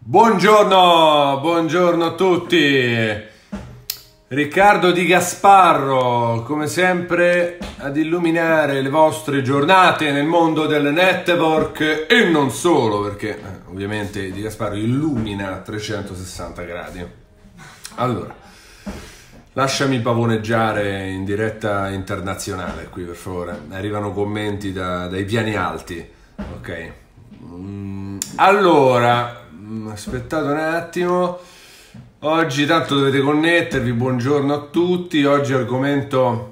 Buongiorno, buongiorno a tutti. Riccardo Di Gasparro, come sempre, ad illuminare le vostre giornate nel mondo del network e non solo, perché ovviamente Di Gasparro illumina a 360 gradi. Allora, lasciami pavoneggiare in diretta internazionale qui, per favore. Arrivano commenti dai piani alti. Ok. Allora, aspettate un attimo. Oggi tanto dovete connettervi. Buongiorno a tutti. Oggi argomento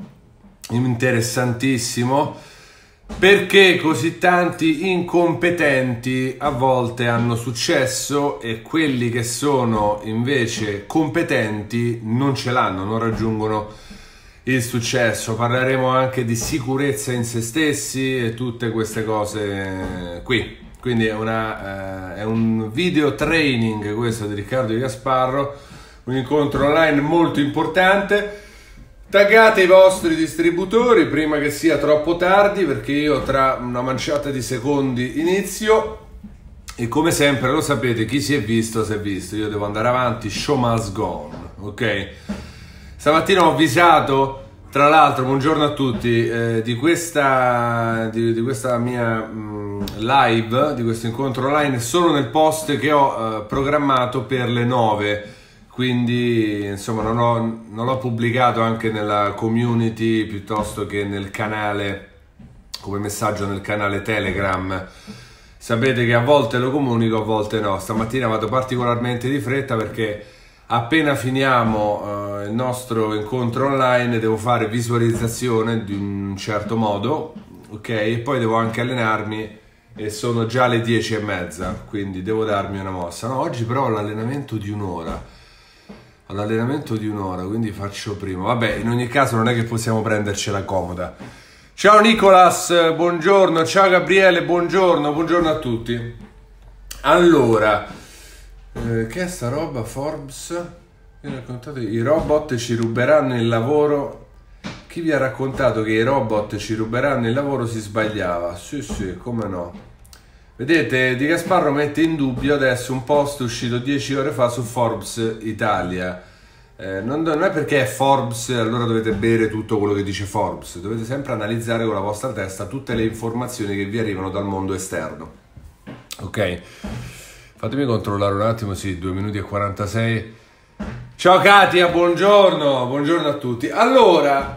interessantissimo, perché così tanti incompetenti a volte hanno successo e quelli che sono invece competenti non ce l'hanno, non raggiungono il successo. Parleremo anche di sicurezza in se stessi e tutte queste cose qui. Quindi è un video training questo di Riccardo Di Gasparro, un incontro online molto importante. Taggate i vostri distributori prima che sia troppo tardi, perché io tra una manciata di secondi inizio. E come sempre lo sapete, chi si è visto si è visto. Io devo andare avanti, show must go on, ok? Stamattina ho avvisato, tra l'altro, buongiorno a tutti, di questa mia live, di questo incontro online, solo nel post che ho programmato per le 9, quindi insomma non l'ho pubblicato anche nella community piuttosto che nel canale, come messaggio nel canale Telegram. Sapete che a volte lo comunico, a volte no. Stamattina vado particolarmente di fretta perché appena finiamo il nostro incontro online devo fare visualizzazione di un certo modo, ok? E poi devo anche allenarmi e sono già le 10:30, quindi devo darmi una mossa. No, oggi però ho l'allenamento di un'ora. Ho l'allenamento di un'ora, quindi faccio prima. Vabbè, in ogni caso non è che possiamo prendercela comoda. Ciao Nicolas, buongiorno. Ciao Gabriele, buongiorno. Buongiorno a tutti. Allora, che è sta roba Forbes? Mi raccontate, i robot ci ruberanno il lavoro. Chi vi ha raccontato che i robot ci ruberanno il lavoro si sbagliava. Sì, come no. Vedete, Di Gasparro mette in dubbio adesso un post uscito 10 ore fa su Forbes Italia. Non è perché è Forbes allora dovete bere tutto quello che dice Forbes. Dovete sempre analizzare con la vostra testa tutte le informazioni che vi arrivano dal mondo esterno. Ok? Fatemi controllare un attimo, sì, 2 minuti e 46. Ciao Katia, buongiorno, buongiorno a tutti. Allora,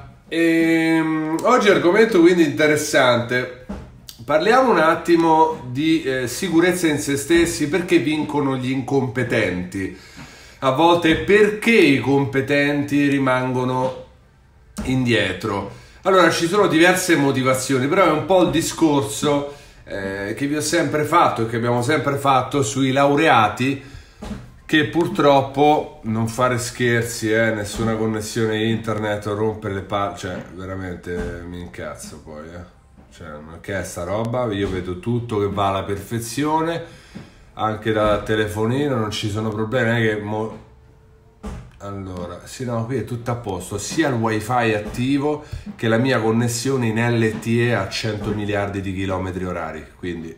oggi argomento quindi interessante. Parliamo un attimo di sicurezza in se stessi, perché vincono gli incompetenti. A volte perché i competenti rimangono indietro. Allora, ci sono diverse motivazioni, però è un po' il discorso che vi ho sempre fatto e che abbiamo sempre fatto sui laureati, che purtroppo, non fare scherzi, nessuna connessione internet o rompere le palle, cioè veramente mi incazzo poi, cioè, ma che è sta roba? Io vedo tutto che va alla perfezione, anche dal telefonino non ci sono problemi, non è che allora, sì, no, qui è tutto a posto, sia il wifi attivo che la mia connessione in LTE a 100 miliardi di chilometri orari, quindi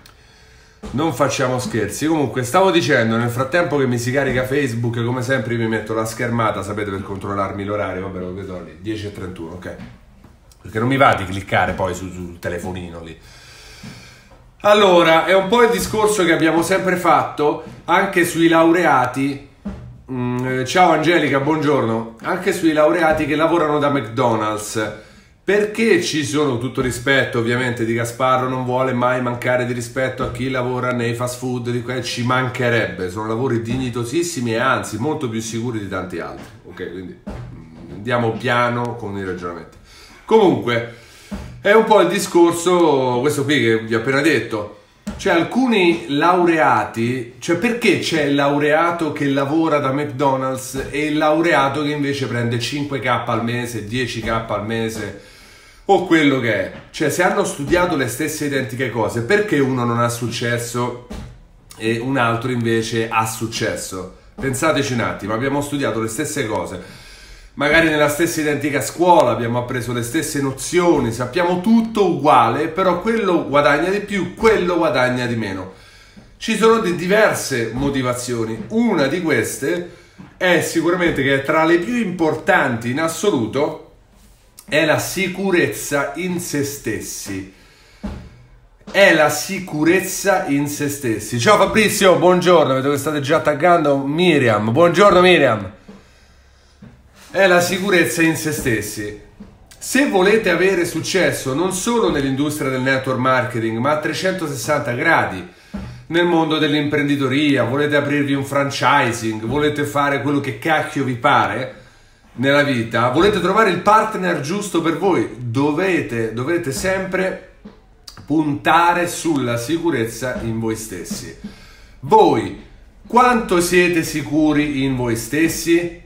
non facciamo scherzi. Comunque, stavo dicendo, nel frattempo che mi si carica Facebook, come sempre mi metto la schermata, sapete, per controllarmi l'orario, vabbè, lo vedo lì, 10:31, ok? Perché non mi va di cliccare poi sul telefonino lì. Allora, è un po' il discorso che abbiamo sempre fatto anche sui laureati. Ciao Angelica, buongiorno. Anche sui laureati che lavorano da McDonald's. Perché ci sono, tutto rispetto, ovviamente Di Gasparro non vuole mai mancare di rispetto a chi lavora nei fast food, ci mancherebbe, sono lavori dignitosissimi e anzi molto più sicuri di tanti altri. Ok, quindi andiamo piano con i ragionamenti. Comunque, è un po' il discorso, questo qui che vi ho appena detto. C'è alcuni laureati, cioè perché c'è il laureato che lavora da McDonald's e il laureato che invece prende 5k al mese, 10k al mese o quello che è? Cioè, se hanno studiato le stesse identiche cose, perché uno non ha successo e un altro invece ha successo? Pensateci un attimo, abbiamo studiato le stesse cose, magari nella stessa identica scuola, abbiamo appreso le stesse nozioni, sappiamo tutto uguale, però quello guadagna di più, quello guadagna di meno. Ci sono diverse motivazioni. Una di queste è sicuramente, che è tra le più importanti in assoluto, è la sicurezza in se stessi. È la sicurezza in se stessi. Ciao Fabrizio, buongiorno, vedo che state già taggando Miriam. Buongiorno Miriam. È la sicurezza in se stessi. Se volete avere successo non solo nell'industria del network marketing, ma a 360 gradi, nel mondo dell'imprenditoria, volete aprirvi un franchising, volete fare quello che cacchio vi pare nella vita, volete trovare il partner giusto per voi, dovrete sempre puntare sulla sicurezza in voi stessi. Voi quanto siete sicuri in voi stessi?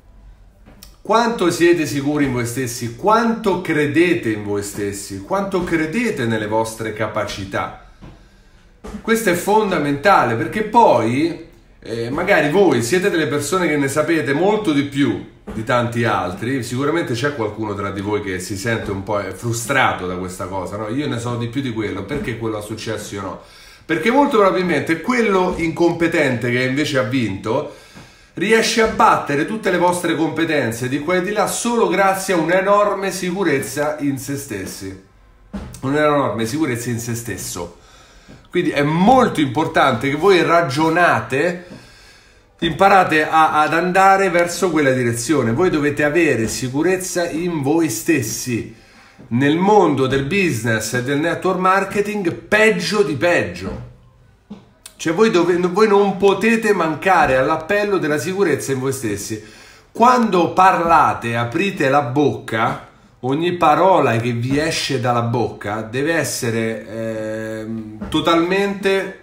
Quanto siete sicuri in voi stessi? Quanto credete in voi stessi? Quanto credete nelle vostre capacità? Questo è fondamentale, perché poi magari voi siete delle persone che ne sapete molto di più di tanti altri. Sicuramente c'è qualcuno tra di voi che si sente un po' frustrato da questa cosa, no? Io ne so di più di quello, perché quello ha successo io no? Perché molto probabilmente quello incompetente che invece ha vinto riesce a battere tutte le vostre competenze di qua e di là solo grazie a un'enorme sicurezza in se stessi, un'enorme sicurezza in se stesso. Quindi è molto importante che voi ragionate, imparate ad andare verso quella direzione. Voi dovete avere sicurezza in voi stessi. Nel mondo del business e del network marketing, peggio di peggio. Cioè voi non potete mancare all'appello della sicurezza in voi stessi. Quando parlate, aprite la bocca, ogni parola che vi esce dalla bocca deve essere totalmente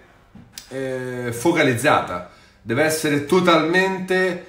focalizzata, deve essere totalmente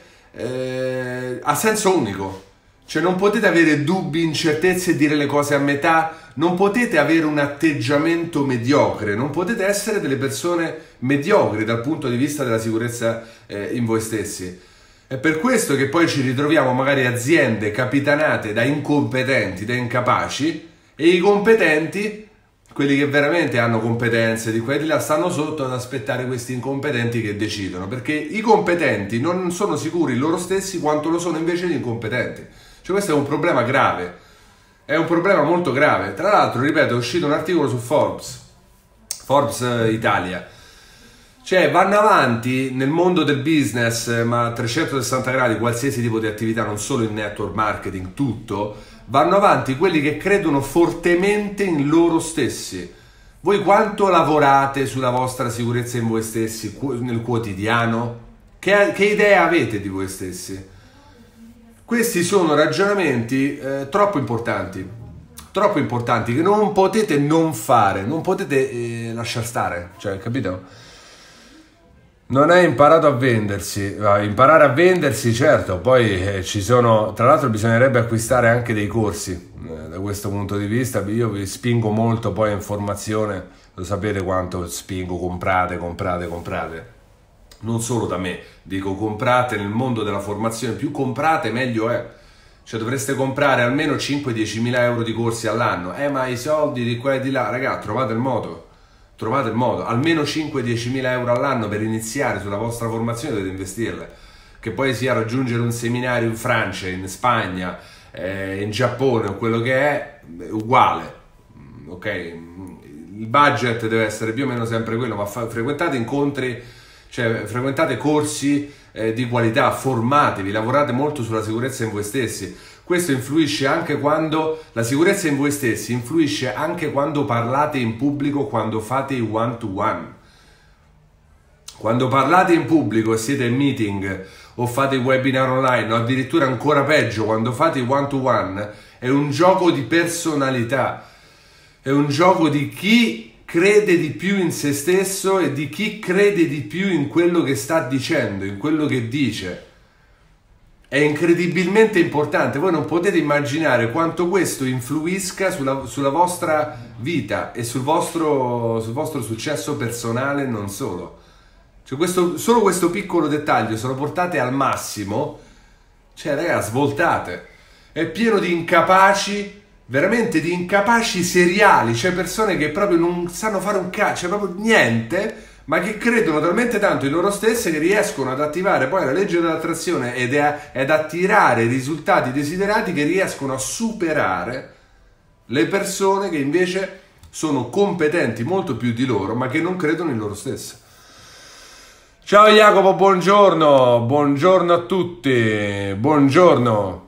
a senso unico. Cioè non potete avere dubbi, incertezze e dire le cose a metà, non potete avere un atteggiamento mediocre, non potete essere delle persone mediocri dal punto di vista della sicurezza in voi stessi. È per questo che poi ci ritroviamo magari aziende capitanate da incompetenti, da incapaci, e i competenti, quelli che veramente hanno competenze di qua e di là, stanno sotto ad aspettare questi incompetenti che decidono, perché i competenti non sono sicuri loro stessi quanto lo sono invece gli incompetenti. Cioè questo è un problema grave, è un problema molto grave. Tra l'altro, ripeto, è uscito un articolo su Forbes Italia. Cioè vanno avanti nel mondo del business, ma a 360 gradi, qualsiasi tipo di attività, non solo il network marketing, tutto, vanno avanti quelli che credono fortemente in loro stessi. Voi quanto lavorate sulla vostra sicurezza in voi stessi nel quotidiano? Che idea avete di voi stessi? Questi sono ragionamenti troppo importanti che non potete non fare, non potete lasciar stare, cioè, capito? Non è imparato a vendersi, imparare a vendersi certo, poi ci sono, tra l'altro bisognerebbe acquistare anche dei corsi, da questo punto di vista io vi spingo molto poi in formazione, lo sapete quanto spingo, comprate, non solo da me, dico comprate nel mondo della formazione, più comprate meglio è, cioè dovreste comprare almeno 5-10 mila euro di corsi all'anno, ma i soldi di qua e di là, raga, trovate il modo, almeno 5-10 mila euro all'anno per iniziare sulla vostra formazione, dovete investirle, che poi sia raggiungere un seminario in Francia, in Spagna, in Giappone o quello che è uguale, ok? Il budget deve essere più o meno sempre quello, ma frequentate incontri, cioè frequentate corsi di qualità, formatevi, lavorate molto sulla sicurezza in voi stessi. Questo influisce anche quando, la sicurezza in voi stessi influisce anche quando parlate in pubblico, quando fate i one to one. Quando parlate in pubblico e siete in meeting o fate i webinar online, o addirittura ancora peggio, quando fate i one to one, è un gioco di personalità, è un gioco di chi crede di più in se stesso e di chi crede di più in quello che sta dicendo, in quello che dice. È incredibilmente importante, voi non potete immaginare quanto questo influisca sulla vostra vita e sul vostro successo personale, non solo. Cioè solo questo piccolo dettaglio, se lo portate al massimo, cioè ragazzi, svoltate. È pieno di incapaci, veramente di incapaci seriali, cioè persone che proprio non sanno fare un cazzo, cioè proprio niente, ma che credono talmente tanto in loro stesse che riescono ad attivare poi la legge dell'attrazione ed attirare i risultati desiderati, che riescono a superare le persone che invece sono competenti molto più di loro, ma che non credono in loro stesse. Ciao Jacopo, buongiorno a tutti, buongiorno.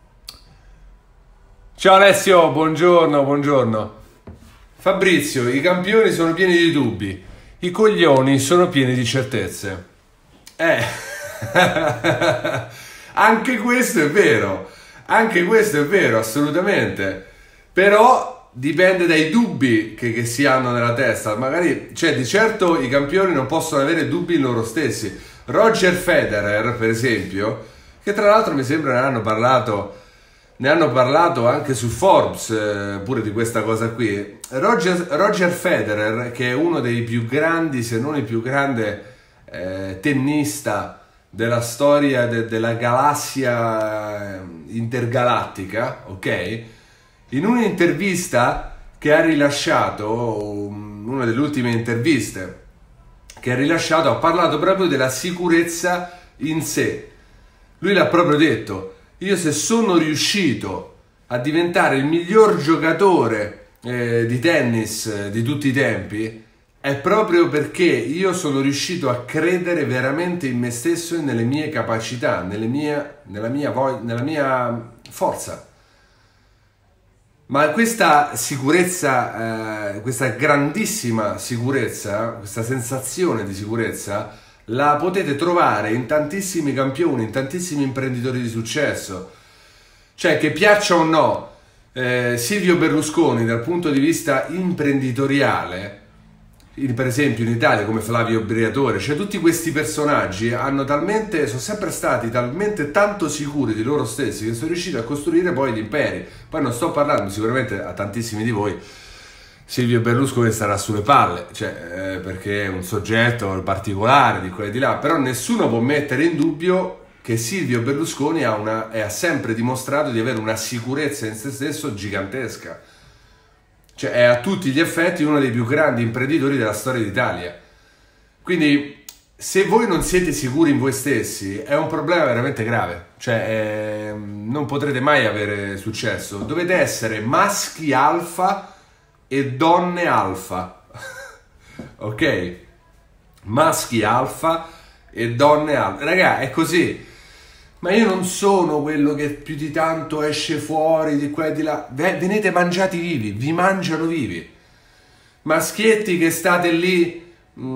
Ciao Alessio, buongiorno. Fabrizio, i campioni sono pieni di dubbi, i coglioni sono pieni di certezze. Anche questo è vero, assolutamente. Però dipende dai dubbi che si hanno nella testa. Magari, cioè, di certo i campioni non possono avere dubbi in loro stessi. Roger Federer, per esempio, che tra l'altro mi sembra ne hanno parlato anche su Forbes, pure di questa cosa qui. Roger Federer, che è uno dei più grandi, se non il più grande tennista della storia della galassia intergalattica, ok? In un'intervista che ha rilasciato, una delle ultime interviste che ha rilasciato, ha parlato proprio della sicurezza in sé. Lui l'ha proprio detto: io, se sono riuscito a diventare il miglior giocatore di tennis di tutti i tempi, è proprio perché io sono riuscito a credere veramente in me stesso e nelle mie capacità, nella mia forza. Ma questa sicurezza, questa grandissima sicurezza, questa sensazione di sicurezza, la potete trovare in tantissimi campioni, in tantissimi imprenditori di successo. Cioè, che piaccia o no, Silvio Berlusconi dal punto di vista imprenditoriale, per esempio in Italia come Flavio Briatore, cioè tutti questi personaggi sono sempre stati talmente tanto sicuri di loro stessi che sono riusciti a costruire poi gli imperi. Poi non sto parlando, sicuramente a tantissimi di voi Silvio Berlusconi starà sulle palle, cioè, perché è un soggetto particolare di qua e di là, però nessuno può mettere in dubbio che Silvio Berlusconi ha sempre dimostrato di avere una sicurezza in se stesso gigantesca. Cioè, è a tutti gli effetti uno dei più grandi imprenditori della storia d'Italia. Quindi, se voi non siete sicuri in voi stessi, è un problema veramente grave. Cioè, non potrete mai avere successo. Dovete essere maschi alfa e donne alfa. Ok? Maschi alfa e donne alfa. Raga, è così. Ma io non sono quello che più di tanto esce fuori di qua e di là. Venite mangiati vivi, vi mangiano vivi. Maschietti che state lì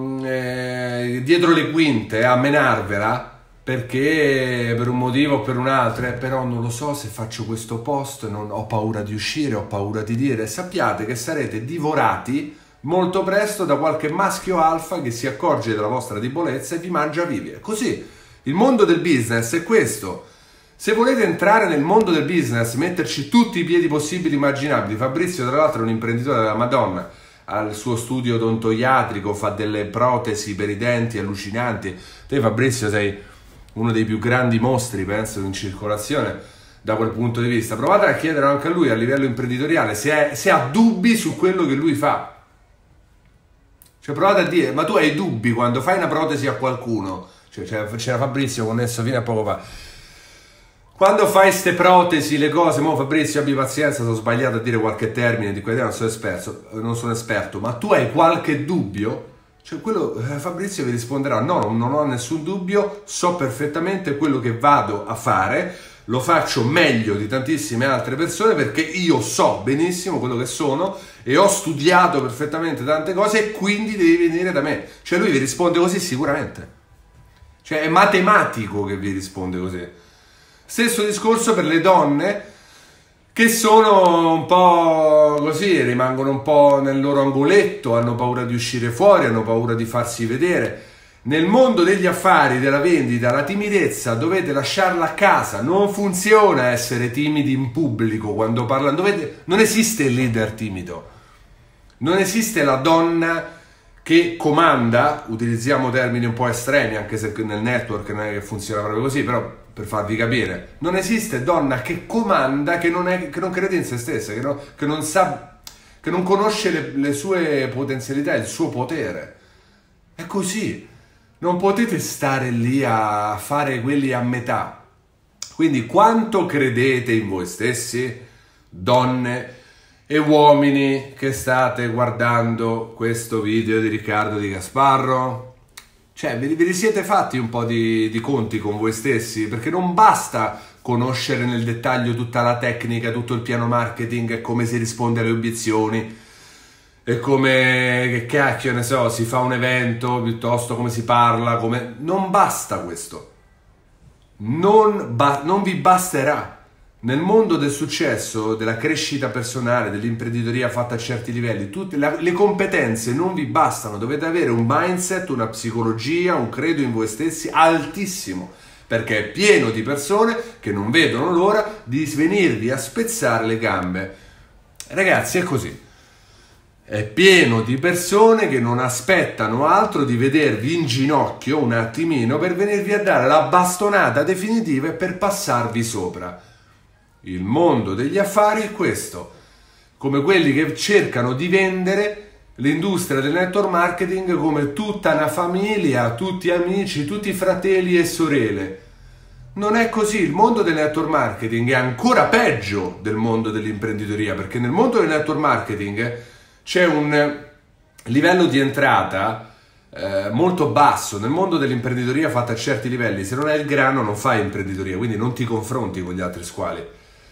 dietro le quinte a menarvela perché per un motivo o per un altro, però non lo so se faccio questo post, ho paura di uscire, ho paura di dire. Sappiate che sarete divorati molto presto da qualche maschio alfa che si accorge della vostra debolezza e vi mangia vivi. È così. Il mondo del business è questo. Se volete entrare nel mondo del business, metterci tutti i piedi possibili e immaginabili. Fabrizio, tra l'altro, è un imprenditore della Madonna, ha il suo studio odontoiatrico, fa delle protesi per i denti allucinanti. Te, Fabrizio, sei uno dei più grandi mostri, penso, in circolazione da quel punto di vista. Provate a chiedere anche a lui a livello imprenditoriale se ha dubbi su quello che lui fa. Cioè, provate a dire: ma tu hai dubbi quando fai una protesi a qualcuno? Cioè, c'era Fabrizio connesso fino a poco fa. Quando fai ste protesi, le cose, Fabrizio, abbi pazienza, sono sbagliato a dire qualche termine di quella, non sono esperto, ma tu hai qualche dubbio? Cioè, Fabrizio vi risponderà: no, non ho nessun dubbio, so perfettamente quello che vado a fare, lo faccio meglio di tantissime altre persone perché io so benissimo quello che sono e ho studiato perfettamente tante cose e quindi devi venire da me. Cioè, lui vi risponde così sicuramente. Cioè, è matematico che vi risponde così. Stesso discorso per le donne che sono un po' così, rimangono un po' nel loro angoletto, hanno paura di uscire fuori, hanno paura di farsi vedere. Nel mondo degli affari, della vendita, la timidezza dovete lasciarla a casa. Non funziona essere timidi in pubblico quando parlano. Non esiste il leader timido. Non esiste la donna che comanda, utilizziamo termini un po' estremi, anche se nel network non è che funziona proprio così, però per farvi capire, non esiste donna che comanda che non crede in se stessa, che non sa, che non conosce le sue potenzialità, il suo potere. così. Non potete stare lì a fare quelli a metà. Quindi quanto credete in voi stessi, donne e uomini che state guardando questo video di Riccardo Di Gasparro? Cioè, ve li siete fatti un po' di conti con voi stessi? Perché non basta conoscere nel dettaglio tutta la tecnica, tutto il piano marketing e come si risponde alle obiezioni e come, che cacchio ne so, si fa un evento, piuttosto come si parla, come... Non basta questo. Non vi basterà. Nel mondo del successo, della crescita personale, dell'imprenditoria fatta a certi livelli, tutte le competenze non vi bastano. Dovete avere un mindset, una psicologia, un credo in voi stessi altissimo, perché è pieno di persone che non vedono l'ora di venirvi a spezzare le gambe. Ragazzi, è così. È pieno di persone che non aspettano altro di vedervi in ginocchio un attimino per venirvi a dare la bastonata definitiva e per passarvi sopra. Il mondo degli affari è questo, come quelli che cercano di vendere l'industria del network marketing come tutta una famiglia, tutti amici, tutti fratelli e sorelle. Non è così. Il mondo del network marketing è ancora peggio del mondo dell'imprenditoria, perché nel mondo del network marketing c'è un livello di entrata molto basso. Nel mondo dell'imprenditoria fatta a certi livelli, se non hai il grano non fai imprenditoria, quindi non ti confronti con gli altri squali.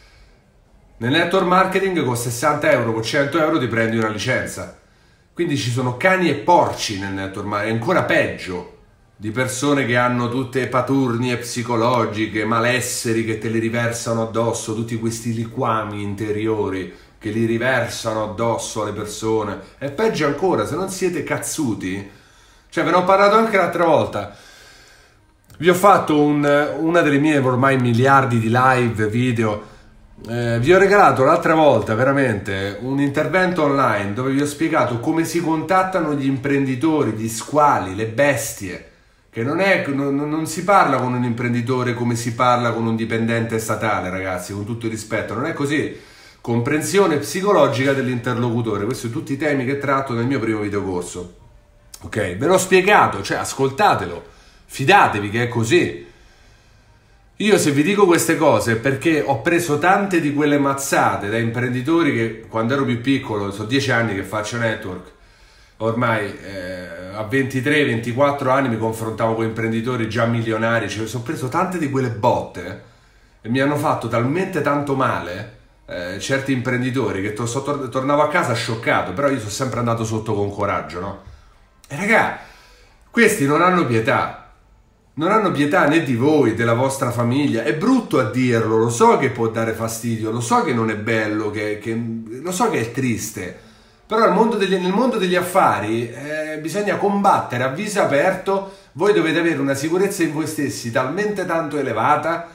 Nel network marketing con 60 euro, con 100 euro ti prendi una licenza. Quindi ci sono cani e porci nel network marketing, è ancora peggio, di persone che hanno tutte paturnie psicologiche, malesseri che te le riversano addosso, tutti questi liquami interiori che li riversano addosso alle persone. È peggio ancora, se non siete cazzuti. Cioè, ve ne ho parlato anche l'altra volta. Vi ho fatto una delle mie ormai miliardi di live, video. Vi ho regalato l'altra volta veramente un intervento online dove vi ho spiegato come si contattano gli imprenditori, gli squali, le bestie. Che non si parla con un imprenditore come si parla con un dipendente statale, ragazzi, con tutto il rispetto. Non è così. Comprensione psicologica dell'interlocutore. Questi sono tutti i temi che tratto nel mio primo videocorso. Ok, ve l'ho spiegato, cioè ascoltatelo, fidatevi che è così. Io se vi dico queste cose è perché ho preso tante di quelle mazzate da imprenditori che quando ero più piccolo, sono 10 anni che faccio network, ormai a 23-24 anni mi confrontavo con imprenditori già milionari, cioè ho preso tante di quelle botte e mi hanno fatto talmente tanto male certi imprenditori che tornavo a casa scioccato, però io sono sempre andato sotto con coraggio, no? E raga, questi non hanno pietà né di voi, della vostra famiglia. È brutto a dirlo, lo so che può dare fastidio, lo so che non è bello, lo so che è triste, però nel mondo degli affari bisogna combattere a viso aperto. Voi dovete avere una sicurezza in voi stessi talmente tanto elevata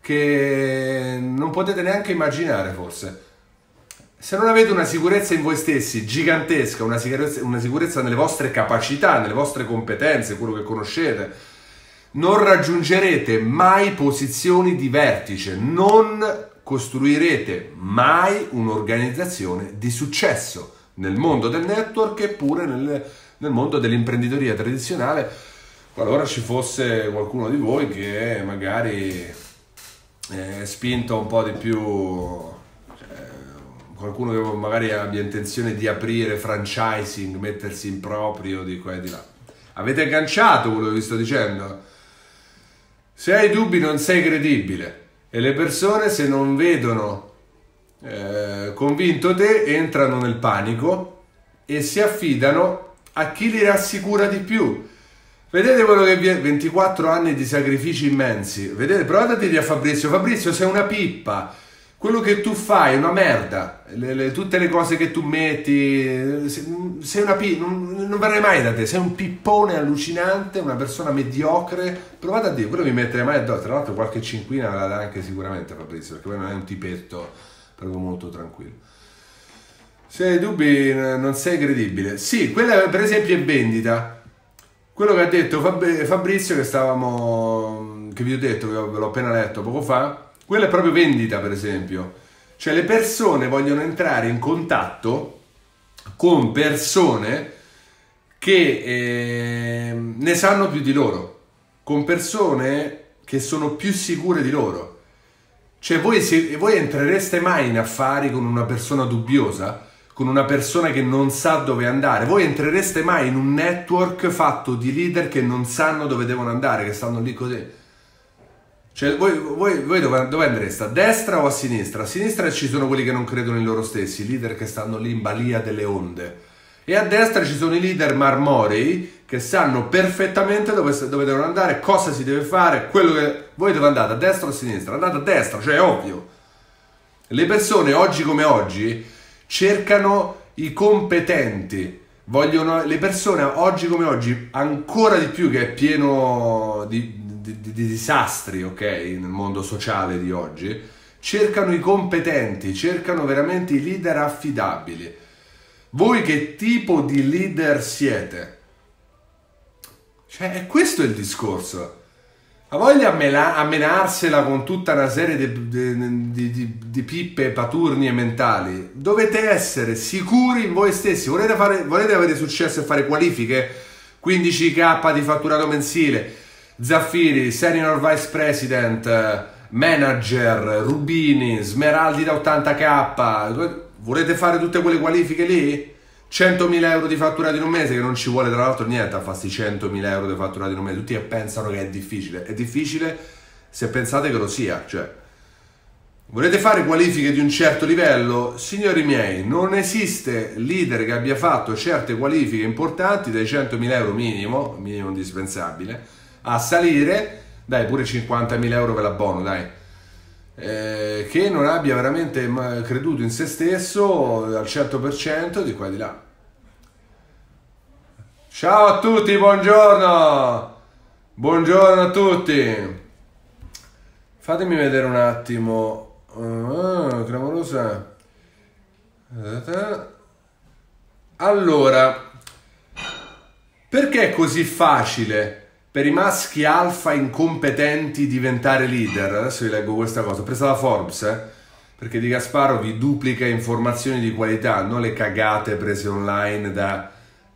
che non potete neanche immaginare, forse. Se non avete una sicurezza in voi stessi gigantesca, una sicurezza nelle vostre capacità, nelle vostre competenze, quello che conoscete, non raggiungerete mai posizioni di vertice, non costruirete mai un'organizzazione di successo nel mondo del network e pure nel mondo dell'imprenditoria tradizionale, qualora ci fosse qualcuno di voi che magari spinto un po' di più, qualcuno che magari abbia intenzione di aprire franchising, mettersi in proprio di qua e di là. Avete agganciato quello che vi sto dicendo? Se hai dubbi non sei credibile e le persone, se non vedono convinto te, entrano nel panico e si affidano a chi li rassicura di più. Vedete quello che vi è, 24 anni di sacrifici immensi. Vedete, provate a dire a Fabrizio, sei una pippa, quello che tu fai è una merda, tutte le cose che tu metti, sei una pippa, non verrai mai da te, sei un pippone allucinante, una persona mediocre. Provate a dire, quello mi metterei mai addosso. Tra l'altro qualche cinquina la dà anche sicuramente Fabrizio, perché poi non è un tipetto proprio molto tranquillo. Se hai dubbi non sei credibile. Sì, quella per esempio è vendita. Quello che ha detto Fabrizio, che vi ho detto, che ve l'ho appena letto poco fa, quella è proprio vendita, per esempio. Cioè le persone vogliono entrare in contatto con persone che ne sanno più di loro, con persone che sono più sicure di loro. Cioè voi entrereste mai in affari con una persona dubbiosa? Con una persona che non sa dove andare? Voi entrereste mai in un network fatto di leader che non sanno dove devono andare, che stanno lì così? Cioè voi dove andreste? A destra o a sinistra? A sinistra ci sono quelli che non credono in loro stessi, i leader che stanno lì in balia delle onde. E a destra ci sono i leader marmorei che sanno perfettamente dove devono andare, cosa si deve fare, quello che... Voi dove andate? A destra o a sinistra? Andate a destra, cioè è ovvio. Le persone oggi come oggi cercano i competenti, le persone oggi come oggi, ancora di più che è pieno di disastri, ok, nel mondo sociale di oggi, cercano i competenti, cercano veramente i leader affidabili. Voi che tipo di leader siete? Cioè, questo è il discorso. Ha voglia a menarsela con tutta una serie di pippe, paturnie mentali. Dovete essere sicuri in voi stessi. Volete avere successo e fare qualifiche? 15k di fatturato mensile, Zaffiri, Senior Vice President, Manager, Rubini, Smeraldi da 80k. Volete fare tutte quelle qualifiche lì? 100.000 euro di fatturati in un mese, che non ci vuole tra l'altro niente a fare sti 100.000 euro di fatturati in un mese. Tutti pensano che è difficile. È difficile se pensate che lo sia. Cioè, volete fare qualifiche di un certo livello? Signori miei, non esiste leader che abbia fatto certe qualifiche importanti dai 100.000 euro minimo indispensabile, a salire, dai pure 50.000 euro per l'abbono, dai. Che non abbia veramente creduto in se stesso al 100% di qua e di là. Ciao a tutti, buongiorno a tutti. Fatemi vedere un attimo. Clamorosa. Allora, perché è così facile per i maschi alfa incompetenti diventare leader? Adesso vi leggo questa cosa, presa da Forbes, perché Di Gasparo vi duplica informazioni di qualità, non le cagate prese online da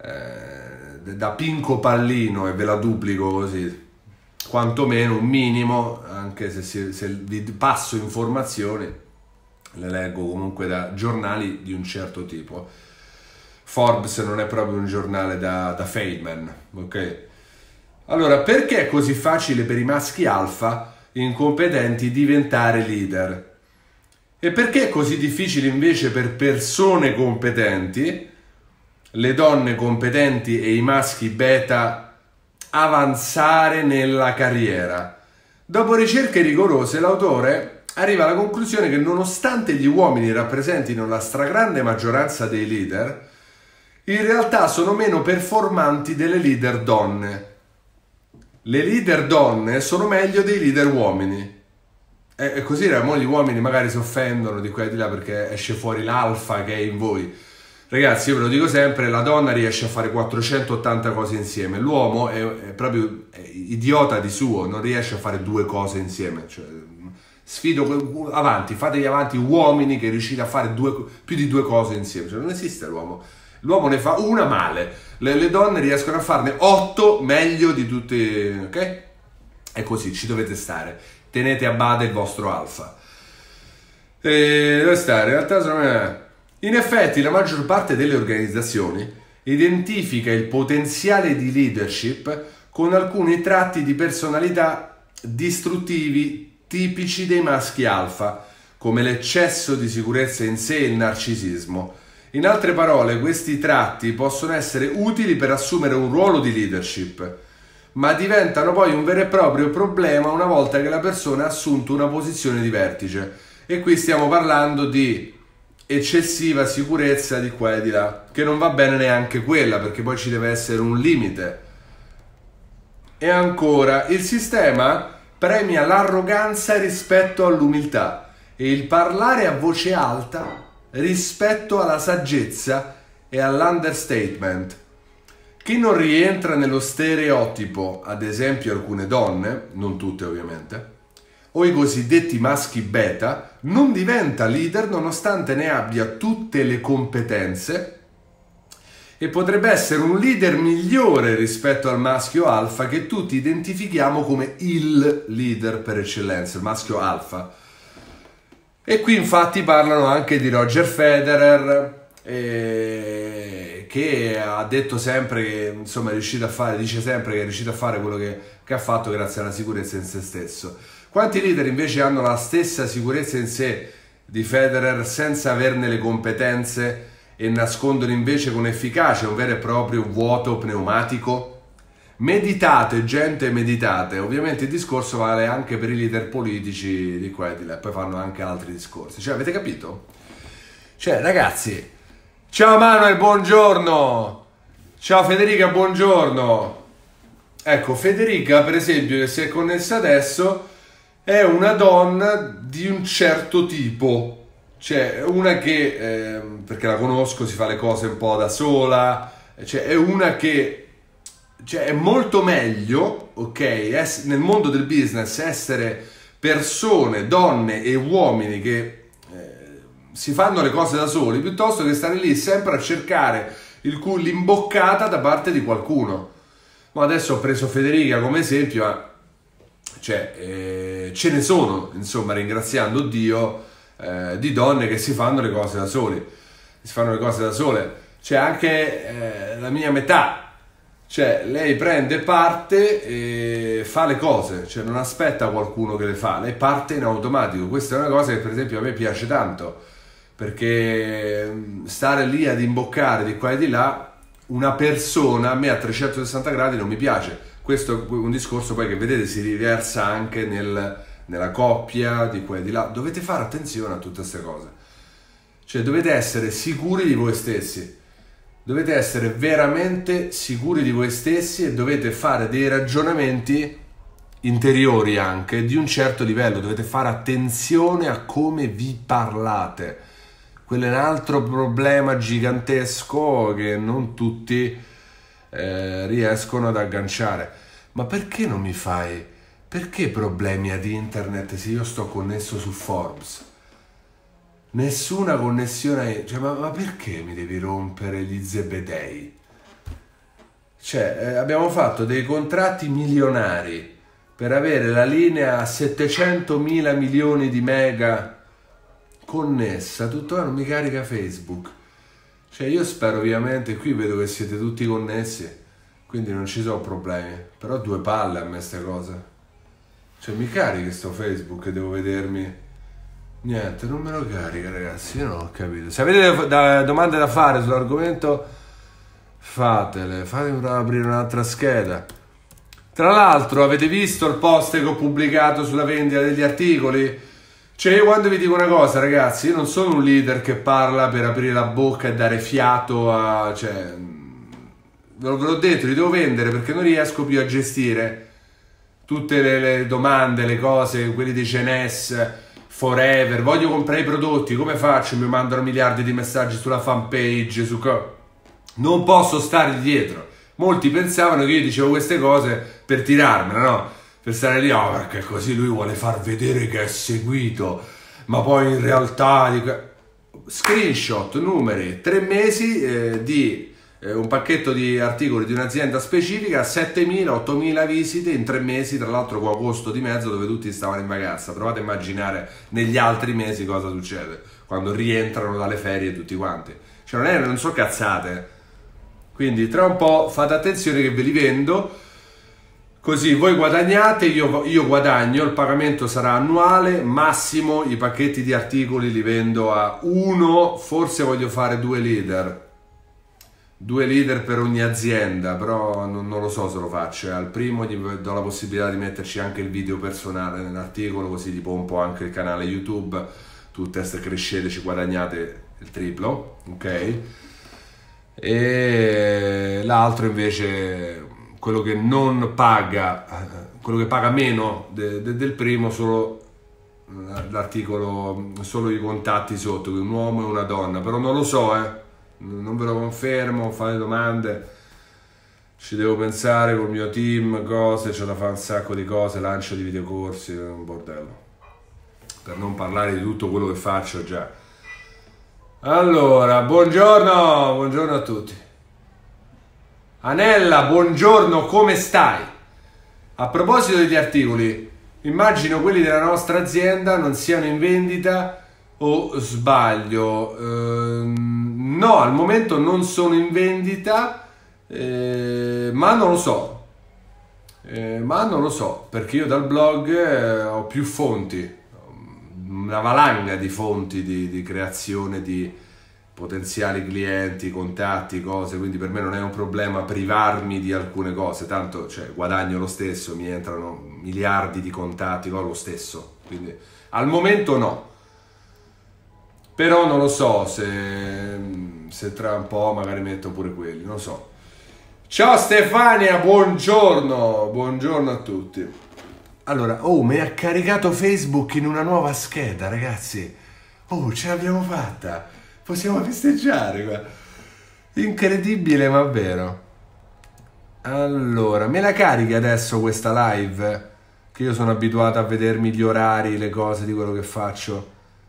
Pinco Pallino, e ve la duplico così, quantomeno un minimo, anche se vi passo informazioni, le leggo comunque da giornali di un certo tipo. Forbes non è proprio un giornale da Feynman, ok? Allora, perché è così facile per i maschi alfa incompetenti diventare leader? E perché è così difficile invece per persone competenti, le donne competenti e i maschi beta, avanzare nella carriera? Dopo ricerche rigorose, l'autore arriva alla conclusione che nonostante gli uomini rappresentino la stragrande maggioranza dei leader, in realtà sono meno performanti delle leader donne. Le leader donne sono meglio dei leader uomini. E così gli uomini magari si offendono di qua e di là perché esce fuori l'alfa che è in voi. Ragazzi, io ve lo dico sempre, la donna riesce a fare 480 cose insieme, l'uomo è proprio idiota di suo, non riesce a fare 2 cose insieme. Cioè, sfido avanti, fatevi avanti uomini che riuscite a fare più di 2 cose insieme. Cioè, non esiste l'uomo. L'uomo ne fa una male, le donne riescono a farne 8 meglio di tutti, ok? È così, ci dovete stare. Tenete a bada il vostro alfa. Dove stare? In realtà in effetti la maggior parte delle organizzazioni identifica il potenziale di leadership con alcuni tratti di personalità distruttivi tipici dei maschi alfa, come l'eccesso di sicurezza in sé e il narcisismo. In altre parole, questi tratti possono essere utili per assumere un ruolo di leadership, ma diventano poi un vero e proprio problema una volta che la persona ha assunto una posizione di vertice. E qui stiamo parlando di eccessiva sicurezza di qua e di là, che non va bene neanche quella, perché poi ci deve essere un limite. E ancora, il sistema premia l'arroganza rispetto all'umiltà e il parlare a voce alta rispetto alla saggezza e all'understatement. Chi non rientra nello stereotipo, ad esempio alcune donne, non tutte ovviamente, o i cosiddetti maschi beta, non diventa leader nonostante ne abbia tutte le competenze e potrebbe essere un leader migliore rispetto al maschio alfa che tutti identifichiamo come il leader per eccellenza, il maschio alfa. E qui infatti parlano anche di Roger Federer, che ha detto sempre che insomma è riuscito a fare, dice sempre che è riuscito a fare quello che ha fatto grazie alla sicurezza in se stesso. Quanti leader invece hanno la stessa sicurezza in sé di Federer senza averne le competenze e nascondono invece con efficacia un vero e proprio vuoto pneumatico? Meditate, gente, meditate. Ovviamente il discorso vale anche per i leader politici di qua e di là, poi fanno anche altri discorsi. Cioè, avete capito? Cioè, ragazzi, ciao Manuel, buongiorno. Ciao Federica, buongiorno. Ecco, Federica, per esempio, che si è connessa adesso, è una donna di un certo tipo. Cioè, una che, perché la conosco, si fa le cose un po' da sola. Cioè, è una che... Cioè, è molto meglio, ok, nel mondo del business essere persone, donne e uomini che si fanno le cose da soli, piuttosto che stare lì sempre a cercare l'imboccata da parte di qualcuno. Ma adesso ho preso Federica come esempio, ma cioè, ce ne sono, insomma, ringraziando Dio, di donne che si fanno le cose da soli. Si fanno le cose da sole. C'è anche la mia metà. Cioè, lei prende parte e fa le cose, cioè non aspetta qualcuno che le fa, lei parte in automatico. Questa è una cosa che per esempio a me piace tanto, perché stare lì ad imboccare di qua e di là una persona, a me a 360 gradi non mi piace. Questo è un discorso poi che vedete si riversa anche nella coppia di qua e di là. Dovete fare attenzione a tutte queste cose, cioè dovete essere sicuri di voi stessi. Dovete essere veramente sicuri di voi stessi e dovete fare dei ragionamenti interiori anche di un certo livello. Dovete fare attenzione a come vi parlate. Quello è un altro problema gigantesco che non tutti riescono ad agganciare. Ma perché non mi fai? Perché problemi ad internet se io sto connesso su Forbes? Nessuna connessione, cioè, ma perché mi devi rompere gli zebedei? Cioè, abbiamo fatto dei contratti milionari per avere la linea a 700.000 milioni di mega connessa, tuttora non mi carica Facebook. Cioè, io spero ovviamente, qui vedo che siete tutti connessi, quindi non ci sono problemi, però due palle a me ste cose. Cioè, mi carichi sto Facebook e devo vedermi... Niente, non me lo carica, ragazzi, io non ho capito. Se avete domande da fare sull'argomento, fatele, fatemi aprire un'altra scheda. Tra l'altro, avete visto il post che ho pubblicato sulla vendita degli articoli? Cioè, io quando vi dico una cosa, ragazzi, io non sono un leader che parla per aprire la bocca e dare fiato a... Cioè, ve l'ho detto, li devo vendere perché non riesco più a gestire tutte le domande, le cose, quelli dei CNS... Forever, voglio comprare i prodotti, come faccio? Mi mandano miliardi di messaggi sulla fanpage, non posso stare dietro. Molti pensavano che io dicevo queste cose per tirarmela, no? Per stare lì, oh, perché così lui vuole far vedere che è seguito, ma poi in realtà... Screenshot, numeri, 3 mesi di un pacchetto di articoli di un'azienda specifica, 7.000-8.000 visite in 3 mesi, tra l'altro con agosto di mezzo dove tutti stavano in vacanza. Provate a immaginare negli altri mesi cosa succede quando rientrano dalle ferie tutti quanti. Cioè non so cazzate. Quindi tra un po' fate attenzione che ve li vendo, così voi guadagnate, io guadagno, il pagamento sarà annuale, massimo i pacchetti di articoli li vendo a 1, forse voglio fare 2 leader per ogni azienda, però non lo so se lo faccio. Al primo gli do la possibilità di metterci anche il video personale nell'articolo, così gli pompo anche il canale YouTube, tutte queste crescete, ci guadagnate il triplo, ok? E l'altro invece, quello che non paga, quello che paga meno del primo, solo l'articolo, solo i contatti sotto, un uomo e una donna, però non lo so, non ve lo confermo, fate domande, ci devo pensare col mio team, cose, c'è da fare un sacco di cose, lancio di videocorsi, è un bordello, per non parlare di tutto quello che faccio già. Allora, buongiorno a tutti. Anella, buongiorno, come stai? A proposito degli articoli, immagino quelli della nostra azienda non siano in vendita o sbaglio? No, al momento non sono in vendita, ma non lo so. Perché io dal blog ho più fonti, una valanga di fonti di creazione di potenziali clienti, contatti, cose, quindi per me non è un problema privarmi di alcune cose, tanto guadagno lo stesso, mi entrano miliardi di contatti, lo stesso, quindi al momento no, però non lo so se tra un po' magari metto pure quelli, non lo so. Ciao Stefania, buongiorno a tutti. Allora, mi ha caricato Facebook in una nuova scheda, ragazzi. Ce l'abbiamo fatta. Possiamo festeggiare qua. Incredibile, ma vero. Allora, me la carichi adesso questa live? Che io sono abituato a vedermi gli orari, le cose di quello che faccio.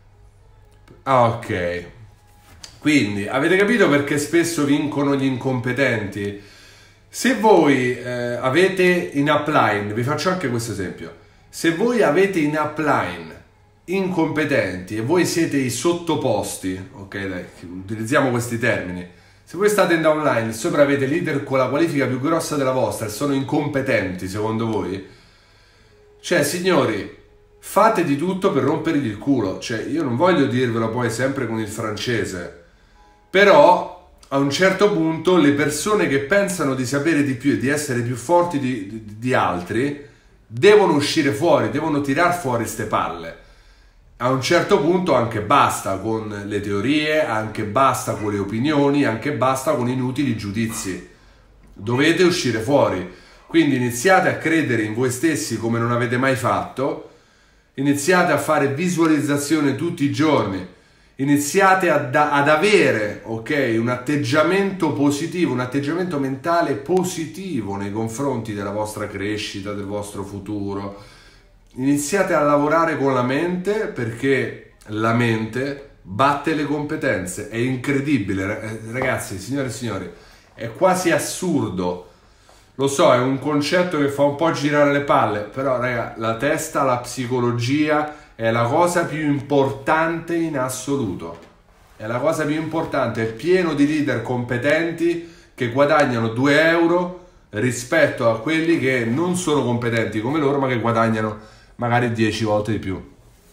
Ok. Quindi, avete capito perché spesso vincono gli incompetenti? Se voi avete in upline, vi faccio anche questo esempio, se voi avete in upline incompetenti e voi siete i sottoposti, ok dai, utilizziamo questi termini, se voi state in downline e sopra avete leader con la qualifica più grossa della vostra e sono incompetenti secondo voi, signori, fate di tutto per rompergli il culo, io non voglio dirvelo poi sempre con il francese, però a un certo punto le persone che pensano di sapere di più e di essere più forti di altri devono uscire fuori, devono tirar fuori ste palle. A un certo punto anche basta con le teorie, anche basta con le opinioni, anche basta con inutili giudizi. Dovete uscire fuori. Quindi iniziate a credere in voi stessi come non avete mai fatto, iniziate a fare visualizzazione tutti i giorni. Iniziate ad avere, un atteggiamento positivo, un atteggiamento mentale positivo nei confronti della vostra crescita, del vostro futuro. Iniziate a lavorare con la mente perché la mente batte le competenze. È incredibile, ragazzi, signore e signori, è quasi assurdo. Lo so, è un concetto che fa un po' girare le palle, però raga, la testa, la psicologia è la cosa più importante in assoluto. È la cosa più importante, è pieno di leader competenti che guadagnano 2 euro rispetto a quelli che non sono competenti come loro ma che guadagnano magari 10 volte di più.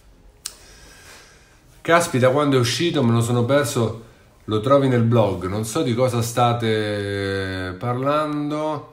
Caspita, quando è uscito me lo sono perso, lo trovi nel blog, non so di cosa state parlando.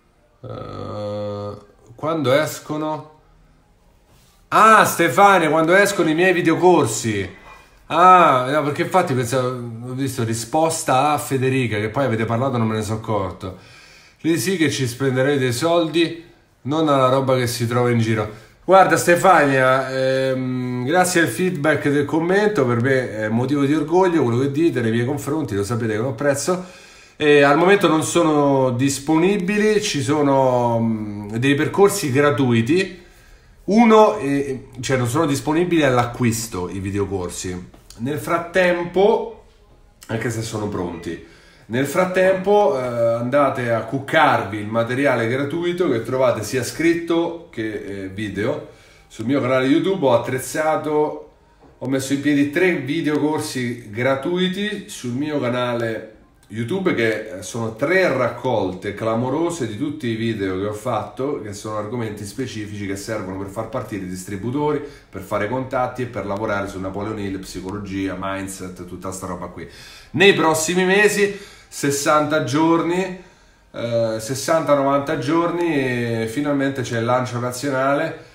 Quando escono? Ah, Stefania, quando escono i miei videocorsi. Ah, no, perché infatti pensavo, ho visto risposta a Federica, che poi avete parlato, non me ne sono accorto. Lì sì che ci spenderei dei soldi, non alla roba che si trova in giro. Guarda Stefania, grazie al feedback del commento, per me è motivo di orgoglio quello che dite nei miei confronti, lo sapete che lo apprezzo. Al momento non sono disponibili, ci sono dei percorsi gratuiti. Uno, non sono disponibili all'acquisto i videocorsi. Nel frattempo, anche se sono pronti, nel frattempo andate a cuccarvi il materiale gratuito che trovate sia scritto che video. Sul mio canale YouTube ho messo in piedi 3 videocorsi gratuiti sul mio canale YouTube, che sono 3 raccolte clamorose di tutti i video che ho fatto, che sono argomenti specifici che servono per far partire i distributori, per fare contatti e per lavorare su Napoleon Hill, psicologia, mindset, tutta sta roba qui. Nei prossimi mesi, 60 giorni, 60-90 giorni, e finalmente c'è il lancio nazionale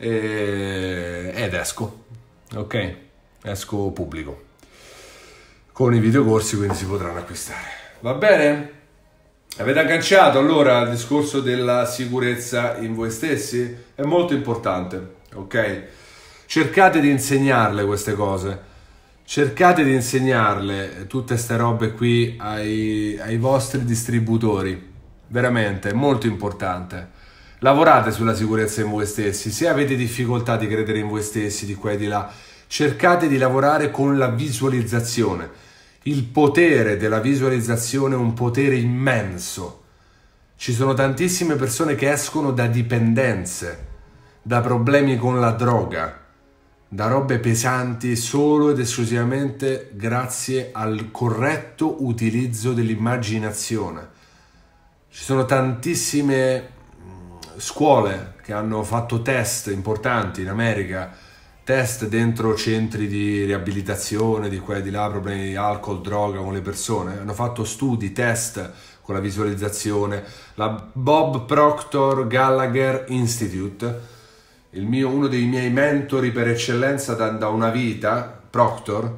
ed esco, ok? Esco pubblico con i videocorsi, quindi si potranno acquistare. Va bene? Avete agganciato allora il discorso della sicurezza in voi stessi? È molto importante, ok? Cercate di insegnarle queste cose, cercate di insegnarle tutte ste robe qui ai vostri distributori, veramente, è molto importante. Lavorate sulla sicurezza in voi stessi, se avete difficoltà di credere in voi stessi, di qua e di là, cercate di lavorare con la visualizzazione. Il potere della visualizzazione è un potere immenso. Ci sono tantissime persone che escono da dipendenze, da problemi con la droga, da robe pesanti solo ed esclusivamente grazie al corretto utilizzo dell'immaginazione. Ci sono tantissime scuole che hanno fatto test importanti in America, test dentro centri di riabilitazione, di qua e di là, problemi di alcol, droga con le persone, hanno fatto studi, test con la visualizzazione. La Bob Proctor Gallagher Institute, uno dei miei mentori per eccellenza da una vita, Proctor,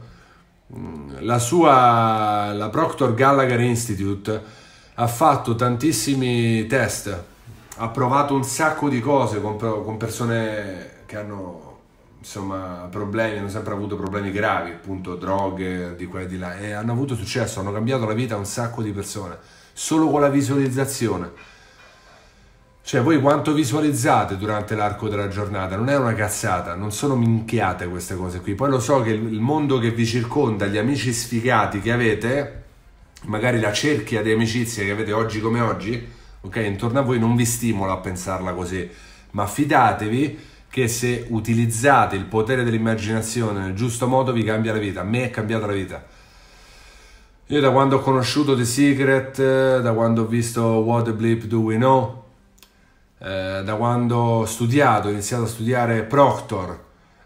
la Proctor Gallagher Institute ha fatto tantissimi test, ha provato un sacco di cose con persone che hanno insomma problemi, hanno sempre avuto problemi gravi, appunto droghe, di qua e di là, e hanno avuto successo, hanno cambiato la vita a un sacco di persone, solo con la visualizzazione. Cioè, voi quanto visualizzate durante l'arco della giornata? Non è una cazzata, non sono minchiate queste cose qui. Poi lo so che il mondo che vi circonda, gli amici sfigati che avete, magari la cerchia di amicizie che avete oggi come oggi, ok, intorno a voi non vi stimola a pensarla così, ma fidatevi che se utilizzate il potere dell'immaginazione nel giusto modo vi cambia la vita. A me è cambiata la vita. Io da quando ho conosciuto The Secret, da quando ho visto What the Bleep Do We Know, da quando ho iniziato a studiare Proctor,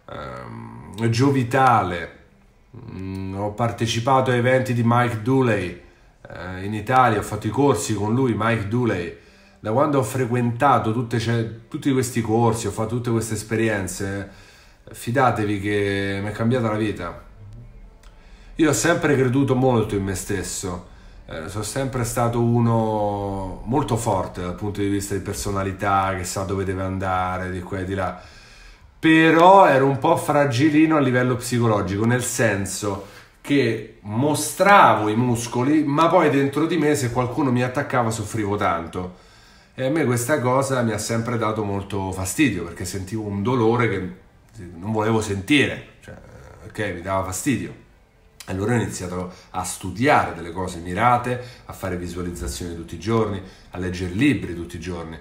Joe Vitale, ho partecipato a eventi di Mike Dooley in Italia, ho fatto i corsi con lui, Mike Dooley. Da quando ho frequentato tutti questi corsi, ho fatto tutte queste esperienze, fidatevi che mi è cambiata la vita. Io ho sempre creduto molto in me stesso. Sono sempre stato uno molto forte dal punto di vista di personalità, che sa dove deve andare, di qua e di là, però ero un po' fragilino a livello psicologico, nel senso che mostravo i muscoli, ma poi dentro di me se qualcuno mi attaccava soffrivo tanto, e a me questa cosa mi ha sempre dato molto fastidio, perché sentivo un dolore che non volevo sentire, cioè, ok, mi dava fastidio. Allora ho iniziato a studiare delle cose mirate, a fare visualizzazioni tutti i giorni, a leggere libri tutti i giorni,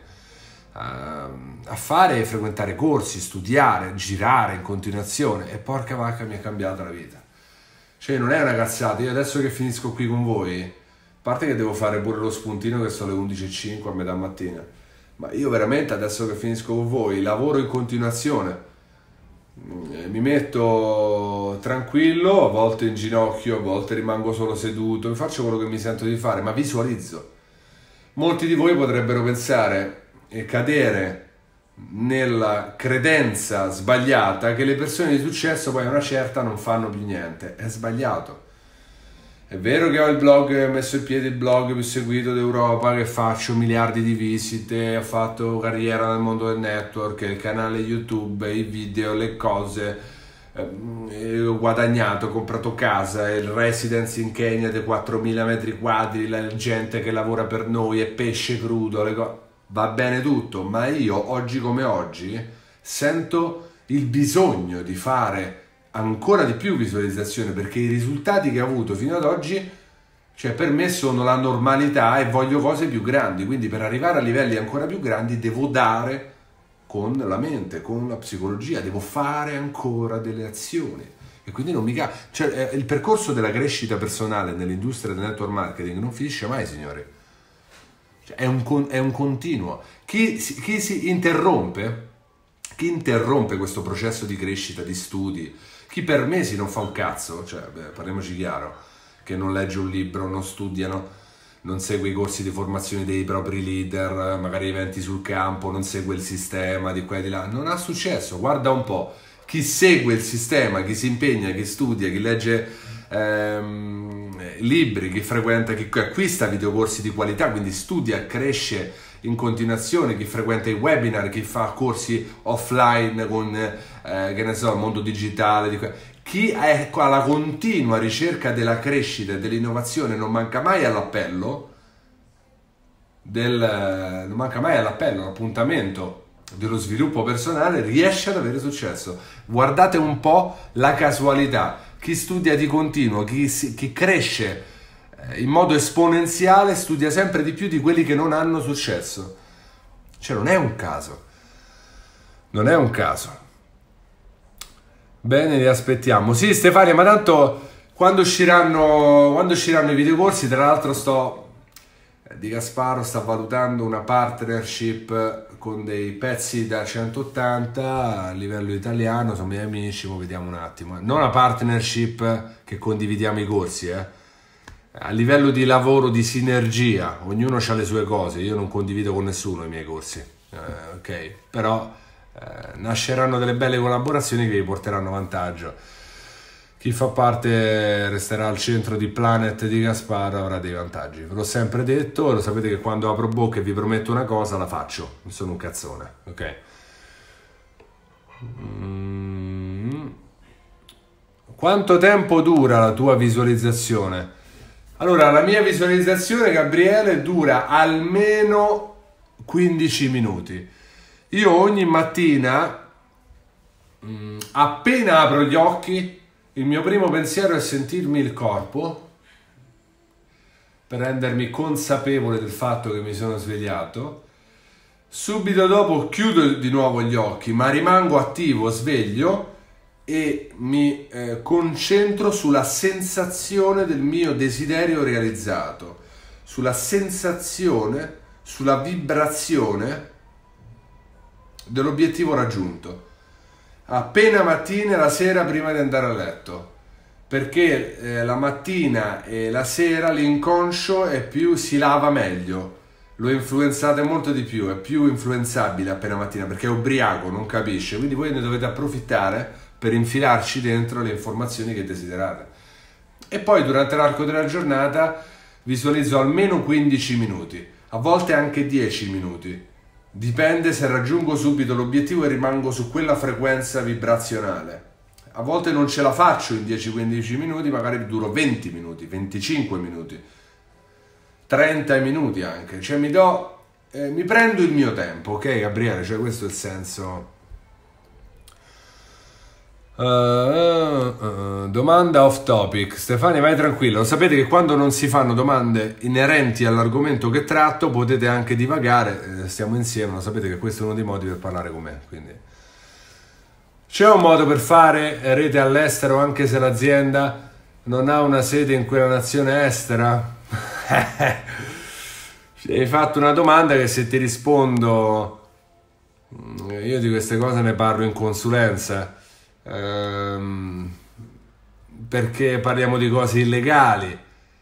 a fare e frequentare corsi, studiare, girare in continuazione, e porca vacca mi è cambiata la vita. Cioè non è una cazzata, io adesso che finisco qui con voi, a parte che devo fare pure lo spuntino che sono le 11:05 a metà mattina, ma io veramente adesso che finisco con voi lavoro in continuazione. Mi metto tranquillo, a volte in ginocchio, a volte rimango solo seduto, mi faccio quello che mi sento di fare, ma visualizzo. Molti di voi potrebbero pensare e cadere nella credenza sbagliata che le persone di successo poi a una certa non fanno più niente. È sbagliato. È vero che ho il blog, ho messo in piedi il blog più seguito d'Europa, che faccio miliardi di visite, ho fatto carriera nel mondo del network, il canale YouTube, i video, le cose, ho guadagnato, ho comprato casa, il residence in Kenya di 4.000 metri quadri, la gente che lavora per noi, e pesce crudo, va bene tutto, ma io oggi come oggi sento il bisogno di fare ancora di più visualizzazione, perché i risultati che ho avuto fino ad oggi, cioè per me sono la normalità, e voglio cose più grandi, quindi per arrivare a livelli ancora più grandi devo dare con la mente, con la psicologia, devo fare ancora delle azioni, e quindi non mi cioè il percorso della crescita personale nell'industria del network marketing non finisce mai, signori, cioè, è un continuo. Chi si interrompe, chi interrompe questo processo di crescita, di studi, chi per mesi non fa un cazzo, cioè parliamoci chiaro, che non legge un libro, non studiano, non segue i corsi di formazione dei propri leader, magari eventi sul campo, non segue il sistema di qua e di là, non ha successo. Guarda un po', chi segue il sistema, chi si impegna, chi studia, chi legge libri, chi frequenta, chi acquista videocorsi di qualità, quindi studia, cresce in continuazione, chi frequenta i webinar, chi fa corsi offline con che ne so, il mondo digitale, chi è alla continua ricerca della crescita e dell'innovazione, non manca mai all'appello all'appuntamento dello sviluppo personale, riesce ad avere successo. Guardate un po' la casualità, chi studia di continuo, chi cresce in modo esponenziale studia sempre di più di quelli che non hanno successo. Cioè non è un caso. Non è un caso. Bene, li aspettiamo. Sì, Stefania, ma tanto quando usciranno i videocorsi, tra l'altro Di Gasparo sta valutando una partnership con dei pezzi da 180 a livello italiano, sono miei amici, poi vediamo un attimo. Non una partnership che condividiamo i corsi, a livello di lavoro, di sinergia, ognuno ha le sue cose, io non condivido con nessuno i miei corsi, ok? Però nasceranno delle belle collaborazioni che vi porteranno vantaggio. Chi fa parte resterà al centro di Planet Di Gasparo, avrà dei vantaggi. Ve l'ho sempre detto, lo sapete che quando apro bocca e vi prometto una cosa la faccio, sono un cazzone, ok? Quanto tempo dura la tua visualizzazione? Allora, la mia visualizzazione, Gabriele, dura almeno 15 minuti. Io ogni mattina, appena apro gli occhi, il mio primo pensiero è sentirmi il corpo, per rendermi consapevole del fatto che mi sono svegliato. Subito dopo chiudo di nuovo gli occhi, ma rimango attivo, sveglio, e mi concentro sulla sensazione del mio desiderio realizzato, sulla sensazione, sulla vibrazione dell'obiettivo raggiunto. Appena mattina e la sera prima di andare a letto, perché la mattina e la sera l'inconscio si lava meglio, lo influenzate molto di più, è più influenzabile appena mattina perché è ubriaco, non capisce, quindi voi ne dovete approfittare per infilarci dentro le informazioni che desiderate. E poi durante l'arco della giornata visualizzo almeno 15 minuti, a volte anche 10 minuti. Dipende se raggiungo subito l'obiettivo e rimango su quella frequenza vibrazionale. A volte non ce la faccio in 10-15 minuti, magari duro 20 minuti, 25 minuti, 30 minuti anche. Cioè mi prendo il mio tempo, ok Gabriele? Cioè questo è il senso. Domanda off topic. Stefania, vai tranquillo. Lo sapete che quando non si fanno domande inerenti all'argomento che tratto potete anche divagare, stiamo insieme, lo sapete che questo è uno dei modi per parlare con me, quindi c'è un modo per fare rete all'estero anche se l'azienda non ha una sede in quella nazione estera? Hai fatto una domanda che se ti rispondo, io di queste cose ne parlo in consulenza, perché parliamo di cose illegali.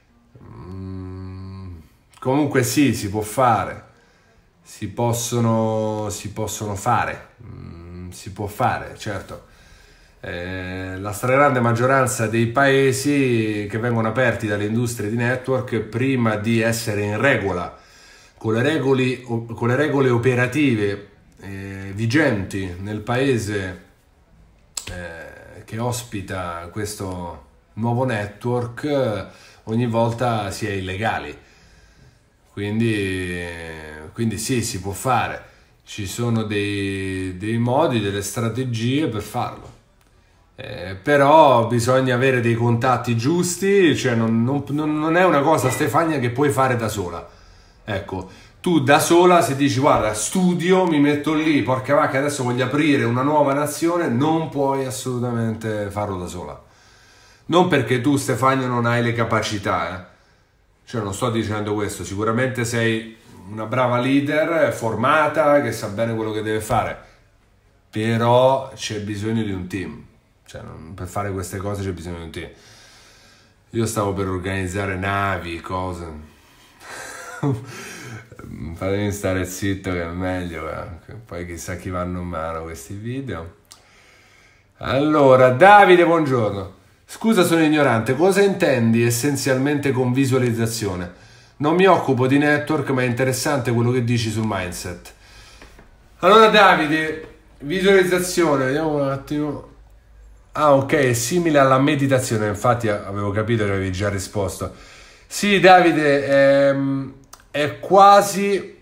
Comunque sì, si può fare, si possono fare, si può fare, certo. La stragrande maggioranza dei paesi che vengono aperti dalle industrie di network, prima di essere in regola con le regole operative vigenti nel paese che ospita questo nuovo network, ogni volta si è illegali. Quindi sì, si può fare. Ci sono dei modi, delle strategie per farlo. Però bisogna avere dei contatti giusti, cioè non è una cosa, Stefania, che puoi fare da sola. Ecco, tu da sola, se dici guarda studio, mi metto lì, porca vacca, adesso voglio aprire una nuova nazione, non puoi assolutamente farlo da sola. Non perché tu, Stefania, non hai le capacità, cioè non sto dicendo questo, sicuramente sei una brava leader, formata, che sa bene quello che deve fare, però c'è bisogno di un team, cioè per fare queste cose c'è bisogno di un team. Io stavo per organizzare navi, cose. Fatemi stare zitto che è meglio, che poi chissà chi vanno in mano questi video. Allora, Davide, buongiorno. Scusa, sono ignorante, cosa intendi essenzialmente con visualizzazione? Non mi occupo di network, ma è interessante quello che dici sul mindset. Allora Davide, visualizzazione, vediamo un attimo. Ah, ok, è simile alla meditazione, infatti avevo capito che avevi già risposto. Sì Davide, è quasi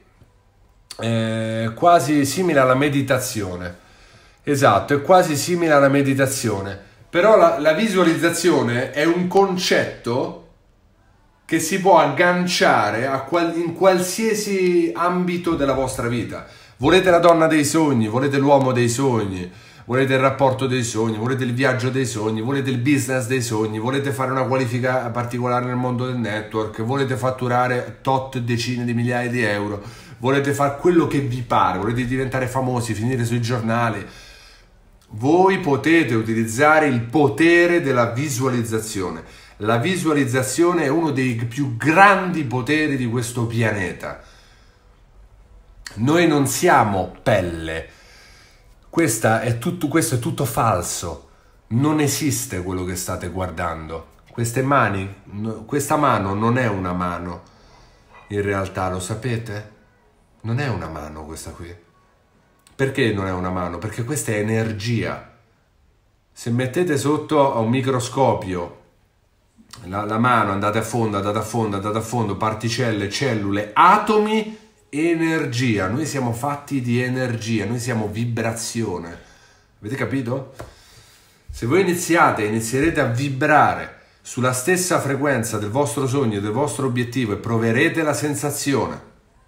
simile alla meditazione. Esatto, è quasi simile alla meditazione. Però la visualizzazione è un concetto che si può agganciare in qualsiasi ambito della vostra vita. Volete la donna dei sogni, volete l'uomo dei sogni, volete il rapporto dei sogni, volete il viaggio dei sogni, volete il business dei sogni, volete fare una qualifica particolare nel mondo del network, volete fatturare tot decine di migliaia di euro, volete fare quello che vi pare, volete diventare famosi, finire sui giornali. Voi potete utilizzare il potere della visualizzazione. La visualizzazione è uno dei più grandi poteri di questo pianeta. Noi non siamo pelle. Questo è tutto falso. Non esiste quello che state guardando. Questa mano non è una mano. In realtà, lo sapete? Non è una mano questa qui. Perché non è una mano? Perché questa è energia. Se mettete sotto a un microscopio la mano, andate a fondo, particelle, cellule, atomi, energia. Noi siamo fatti di energia, noi siamo vibrazione. Avete capito? Se voi inizierete a vibrare sulla stessa frequenza del vostro sogno, del vostro obiettivo, e proverete la sensazione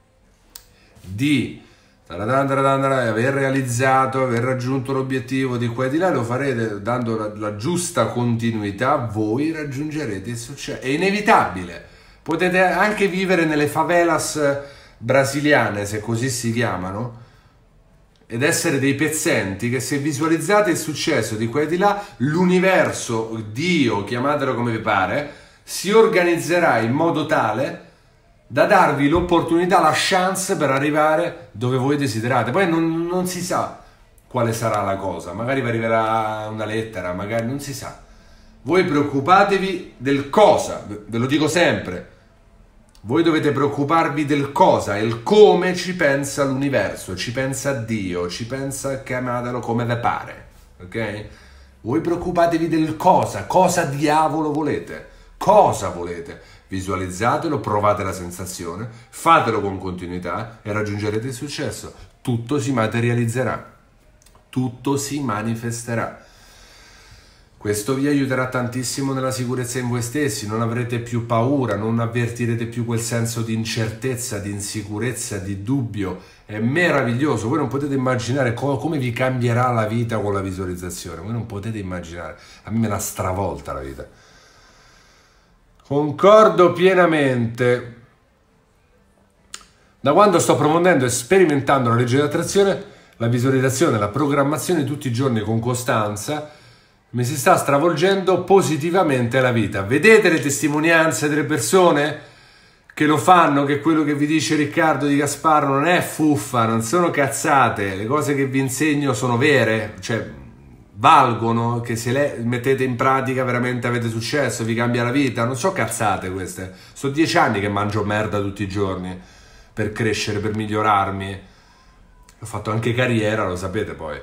di aver realizzato, aver raggiunto l'obiettivo di qua e di là, lo farete dando la giusta continuità, voi raggiungerete il successo. È inevitabile. Potete anche vivere nelle favelas brasiliane, se così si chiamano, ed essere dei pezzenti che, se visualizzate il successo di qua e di là, l'universo, Dio, chiamatelo come vi pare, si organizzerà in modo tale da darvi l'opportunità, la chance per arrivare dove voi desiderate. Poi non si sa quale sarà la cosa, magari vi arriverà una lettera, magari non si sa. Voi preoccupatevi del cosa, ve lo dico sempre. Voi dovete preoccuparvi del cosa, il come ci pensa l'universo, ci pensa Dio, ci pensa, chiamatelo come vi pare, ok? Voi preoccupatevi del cosa diavolo volete, cosa volete. Visualizzatelo, provate la sensazione, fatelo con continuità e raggiungerete il successo. Tutto si materializzerà, tutto si manifesterà. Questo vi aiuterà tantissimo nella sicurezza in voi stessi, non avrete più paura, non avvertirete più quel senso di incertezza, di insicurezza, di dubbio. È meraviglioso, voi non potete immaginare come vi cambierà la vita con la visualizzazione, voi non potete immaginare, a me l'ha stravolta la vita. Concordo pienamente. Da quando sto approfondendo e sperimentando la legge dell'attrazione, la visualizzazione, la programmazione tutti i giorni con costanza, mi si sta stravolgendo positivamente la vita. Vedete le testimonianze delle persone che lo fanno, che quello che vi dice Riccardo Di Gasparro non è fuffa, non sono cazzate, le cose che vi insegno sono vere, cioè valgono, che se le mettete in pratica veramente avete successo, vi cambia la vita. Non so cazzate queste, sono 10 anni che mangio merda tutti i giorni per crescere, per migliorarmi. Ho fatto anche carriera, lo sapete poi.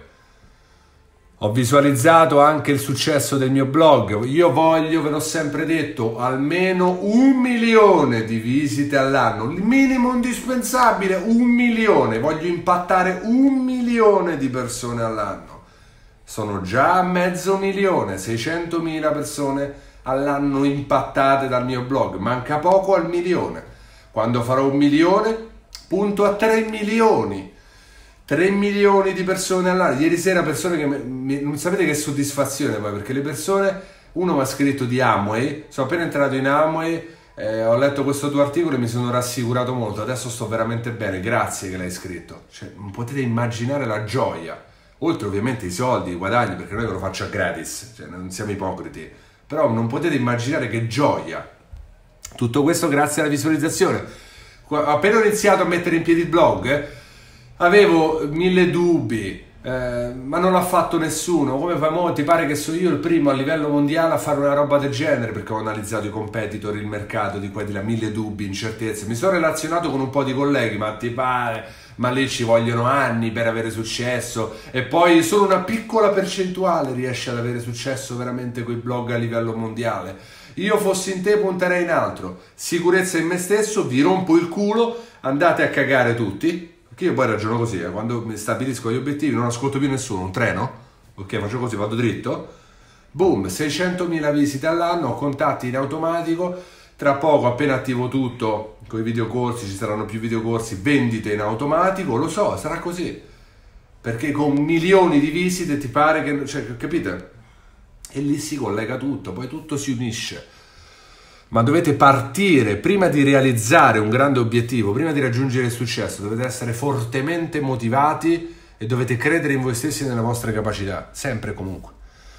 Ho visualizzato anche il successo del mio blog. Io voglio, ve l'ho sempre detto, almeno 1 milione di visite all'anno, il minimo indispensabile, 1 milione. Voglio impattare 1 milione di persone all'anno. Sono già a 500.000, 600.000 persone all'anno impattate dal mio blog. Manca poco al milione. Quando farò 1 milione, punto a 3 milioni. 3 milioni di persone all'anno. Ieri sera persone che non sapete che soddisfazione poi, perché le persone, uno mi ha scritto di Amway, sono appena entrato in Amway, ho letto questo tuo articolo e mi sono rassicurato molto, adesso sto veramente bene, grazie che l'hai scritto. Cioè, non potete immaginare la gioia, oltre ovviamente i soldi, i guadagni, perché noi ve lo faccio a gratis, cioè non siamo ipocriti, però non potete immaginare che gioia. Tutto questo grazie alla visualizzazione. Appena ho iniziato a mettere in piedi il blog, avevo 1000 dubbi, ma non l'ha fatto nessuno. Come fai mo? Ti pare che sono io il primo a livello mondiale a fare una roba del genere? Perché ho analizzato i competitor, il mercato, di qua e di là, 1000 dubbi, incertezze. Mi sono relazionato con un po' di colleghi, ma ti pare? Ma lì ci vogliono anni per avere successo, e poi solo una piccola percentuale riesce ad avere successo veramente coi blog a livello mondiale. Io fossi in te punterei in altro, sicurezza in me stesso, vi rompo il culo, andate a cagare tutti. Io poi ragiono così, quando mi stabilisco gli obiettivi non ascolto più nessuno, un treno, ok, faccio così, vado dritto, boom, 600.000 visite all'anno, contatti in automatico, Tra poco, appena attivo tutto, con i videocorsi, ci saranno più videocorsi, vendite in automatico, lo so, sarà così. Perché con milioni di visite ti pare che... Cioè, capite? E lì si collega tutto, poi tutto si unisce. Ma dovete partire, prima di realizzare un grande obiettivo, prima di raggiungere il successo, dovete essere fortemente motivati e dovete credere in voi stessi e nelle vostre capacità, sempre e comunque.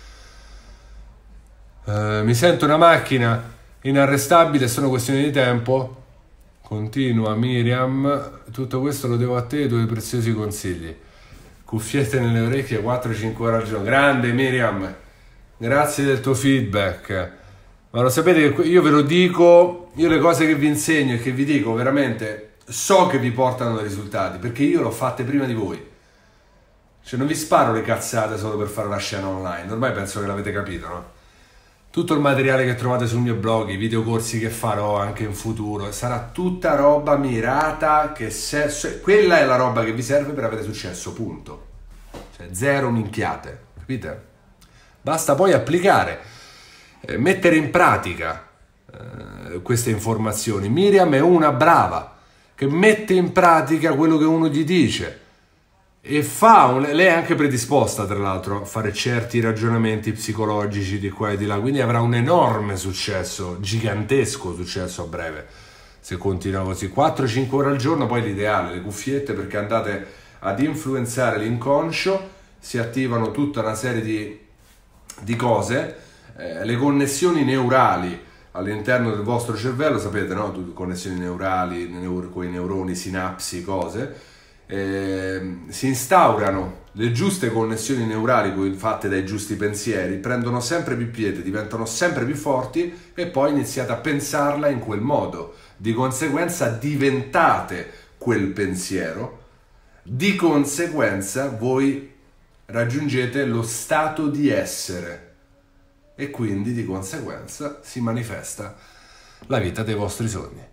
Mi sento una macchina inarrestabile, sono questioni di tempo. Continua Miriam, tutto questo lo devo a te e ai tuoi preziosi consigli. Cuffiette nelle orecchie 4-5 ore al giorno. Grande Miriam, grazie del tuo feedback. Ma lo sapete che io ve lo dico, io le cose che vi insegno e che vi dico veramente so che vi portano dei risultati, perché io l'ho fatte prima di voi. Cioè non vi sparo le cazzate solo per fare la scena online, ormai penso che l'avete capito, no? Tutto il materiale che trovate sul mio blog, i videocorsi che farò anche in futuro, sarà tutta roba mirata, quella è la roba che vi serve per avere successo, punto. Cioè zero minchiate, capite? Basta poi applicare. Mettere in pratica queste informazioni. Miriam è una brava che mette in pratica quello che uno gli dice e lei è anche predisposta tra l'altro a fare certi ragionamenti psicologici di qua e di là, quindi avrà un enorme successo, gigantesco successo a breve se continua così. 4-5 ore al giorno, poi l'ideale, le cuffiette, perché andate ad influenzare l'inconscio, si attivano tutta una serie di cose. Le connessioni neurali all'interno del vostro cervello, sapete, no? Connessioni neurali, con i neuroni, sinapsi, cose, si instaurano le giuste connessioni neurali fatte dai giusti pensieri, prendono sempre più piede, diventano sempre più forti e poi iniziate a pensarla in quel modo. Di conseguenza diventate quel pensiero, di conseguenza voi raggiungete lo stato di essere. E quindi di conseguenza si manifesta la vita dei vostri sogni.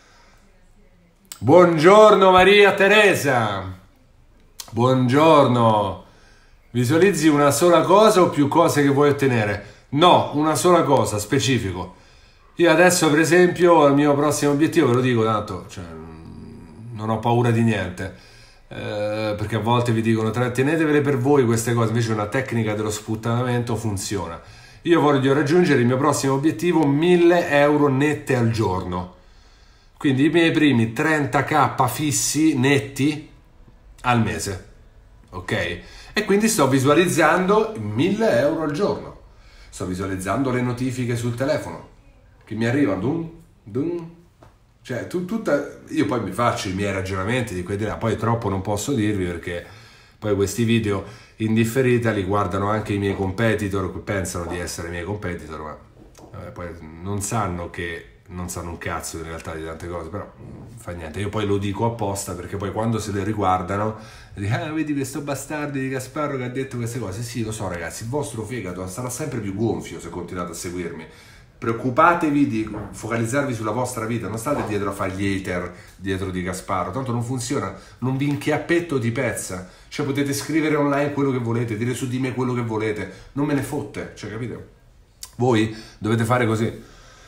Buongiorno Maria Teresa, buongiorno. Visualizzi una sola cosa o più cose che vuoi ottenere? No, una sola cosa, specifico. Io adesso per esempio il mio prossimo obiettivo, ve lo dico tanto, cioè, non ho paura di niente, perché a volte vi dicono tenetevele per voi queste cose, invece una tecnica dello sputtanamento funziona. Io voglio raggiungere il mio prossimo obiettivo 1.000 euro nette al giorno. Quindi i miei primi 30k fissi netti al mese. Ok? E quindi sto visualizzando 1.000 euro al giorno. Sto visualizzando le notifiche sul telefono che mi arrivano. Dun, dun. Cioè, io poi mi faccio i miei ragionamenti di qua e di là. Poi troppo non posso dirvi perché poi questi video in differita li guardano anche i miei competitor, che pensano di essere i miei competitor, ma poi non sanno un cazzo in realtà di tante cose, però fa niente. Io poi lo dico apposta perché poi quando se le riguardano dicono vedi questo bastardo di Gasparro che ha detto queste cose. Sì, lo so ragazzi, il vostro fegato sarà sempre più gonfio se continuate a seguirmi. Preoccupatevi di focalizzarvi sulla vostra vita, non state dietro a fare gli hater dietro di Gasparro, tanto non funziona, non vi inchiappetto di pezza. Cioè potete scrivere online quello che volete, dire su di me quello che volete, non me ne fotte, cioè capite? Voi dovete fare così.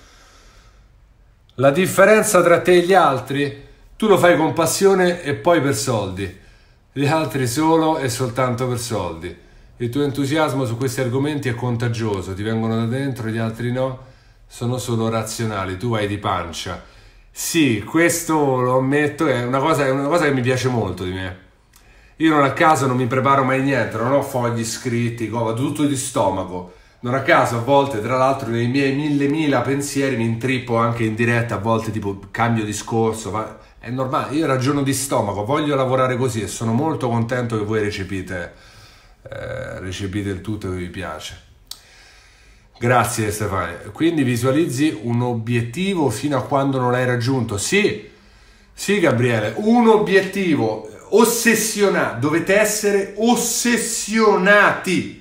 La differenza tra te e gli altri, tu lo fai con passione e poi per soldi, gli altri solo e soltanto per soldi. Il tuo entusiasmo su questi argomenti è contagioso, ti vengono da dentro, gli altri no, sono solo razionali, tu vai di pancia. Sì, questo lo ammetto, è una cosa che mi piace molto di me. Io non a caso non mi preparo mai niente, non ho fogli scritti, vado tutto di stomaco. Non a caso a volte, tra l'altro, nei miei 1000 pensieri mi intrippo anche in diretta, a volte tipo cambio discorso, ma è normale, io ragiono di stomaco, voglio lavorare così e sono molto contento che voi recepite il tutto che vi piace. Grazie Stefania. Quindi visualizzi un obiettivo fino a quando non l'hai raggiunto. Sì Gabriele, un obiettivo ossessionato, dovete essere ossessionati,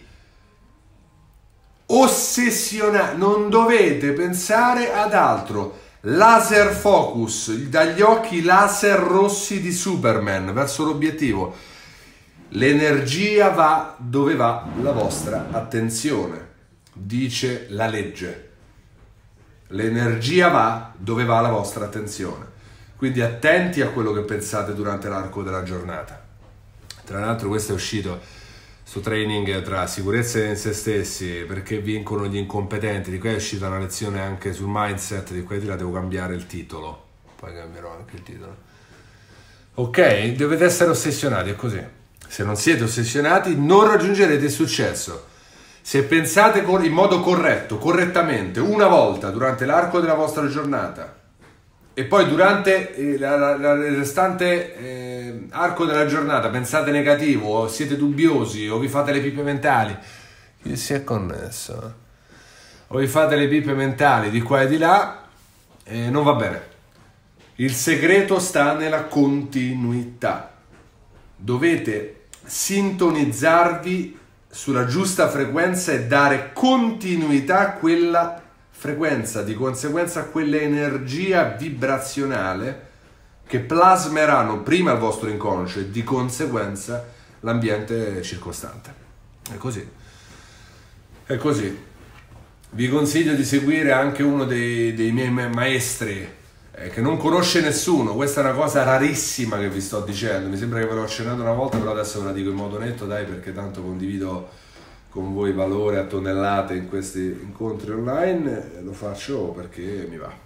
non dovete pensare ad altro. Laser focus, dagli occhi laser rossi di Superman verso l'obiettivo. L'energia va dove va la vostra attenzione, dice la legge. L'energia va dove va la vostra attenzione. Quindi attenti a quello che pensate durante l'arco della giornata. Tra l'altro questo è uscito su training tra sicurezza in se stessi, perché vincono gli incompetenti. Di qua è uscita una lezione anche sul mindset, di qua la devo cambiare il titolo. Poi cambierò anche il titolo. Ok? Dovete essere ossessionati, è così. Se non siete ossessionati non raggiungerete il successo. Se pensate in modo correttamente, una volta durante l'arco della vostra giornata e poi durante il restante arco della giornata pensate negativo, o siete dubbiosi, o vi fate le pippe mentali, chi si è connesso? O vi fate le pippe mentali di qua e di là, non va bene. Il segreto sta nella continuità. Dovete sintonizzarvi sulla giusta frequenza e dare continuità a quella frequenza, di conseguenza a quell'energia vibrazionale che plasmeranno prima il vostro inconscio e di conseguenza l'ambiente circostante. È così. È così. Vi consiglio di seguire anche uno dei miei maestri che non conosce nessuno. Questa è una cosa rarissima che vi sto dicendo. Mi sembra che ve l'ho accennato una volta, però adesso ve la dico in modo netto, dai, perché tanto condivido con voi valore a tonnellate in questi incontri online, lo faccio perché mi va.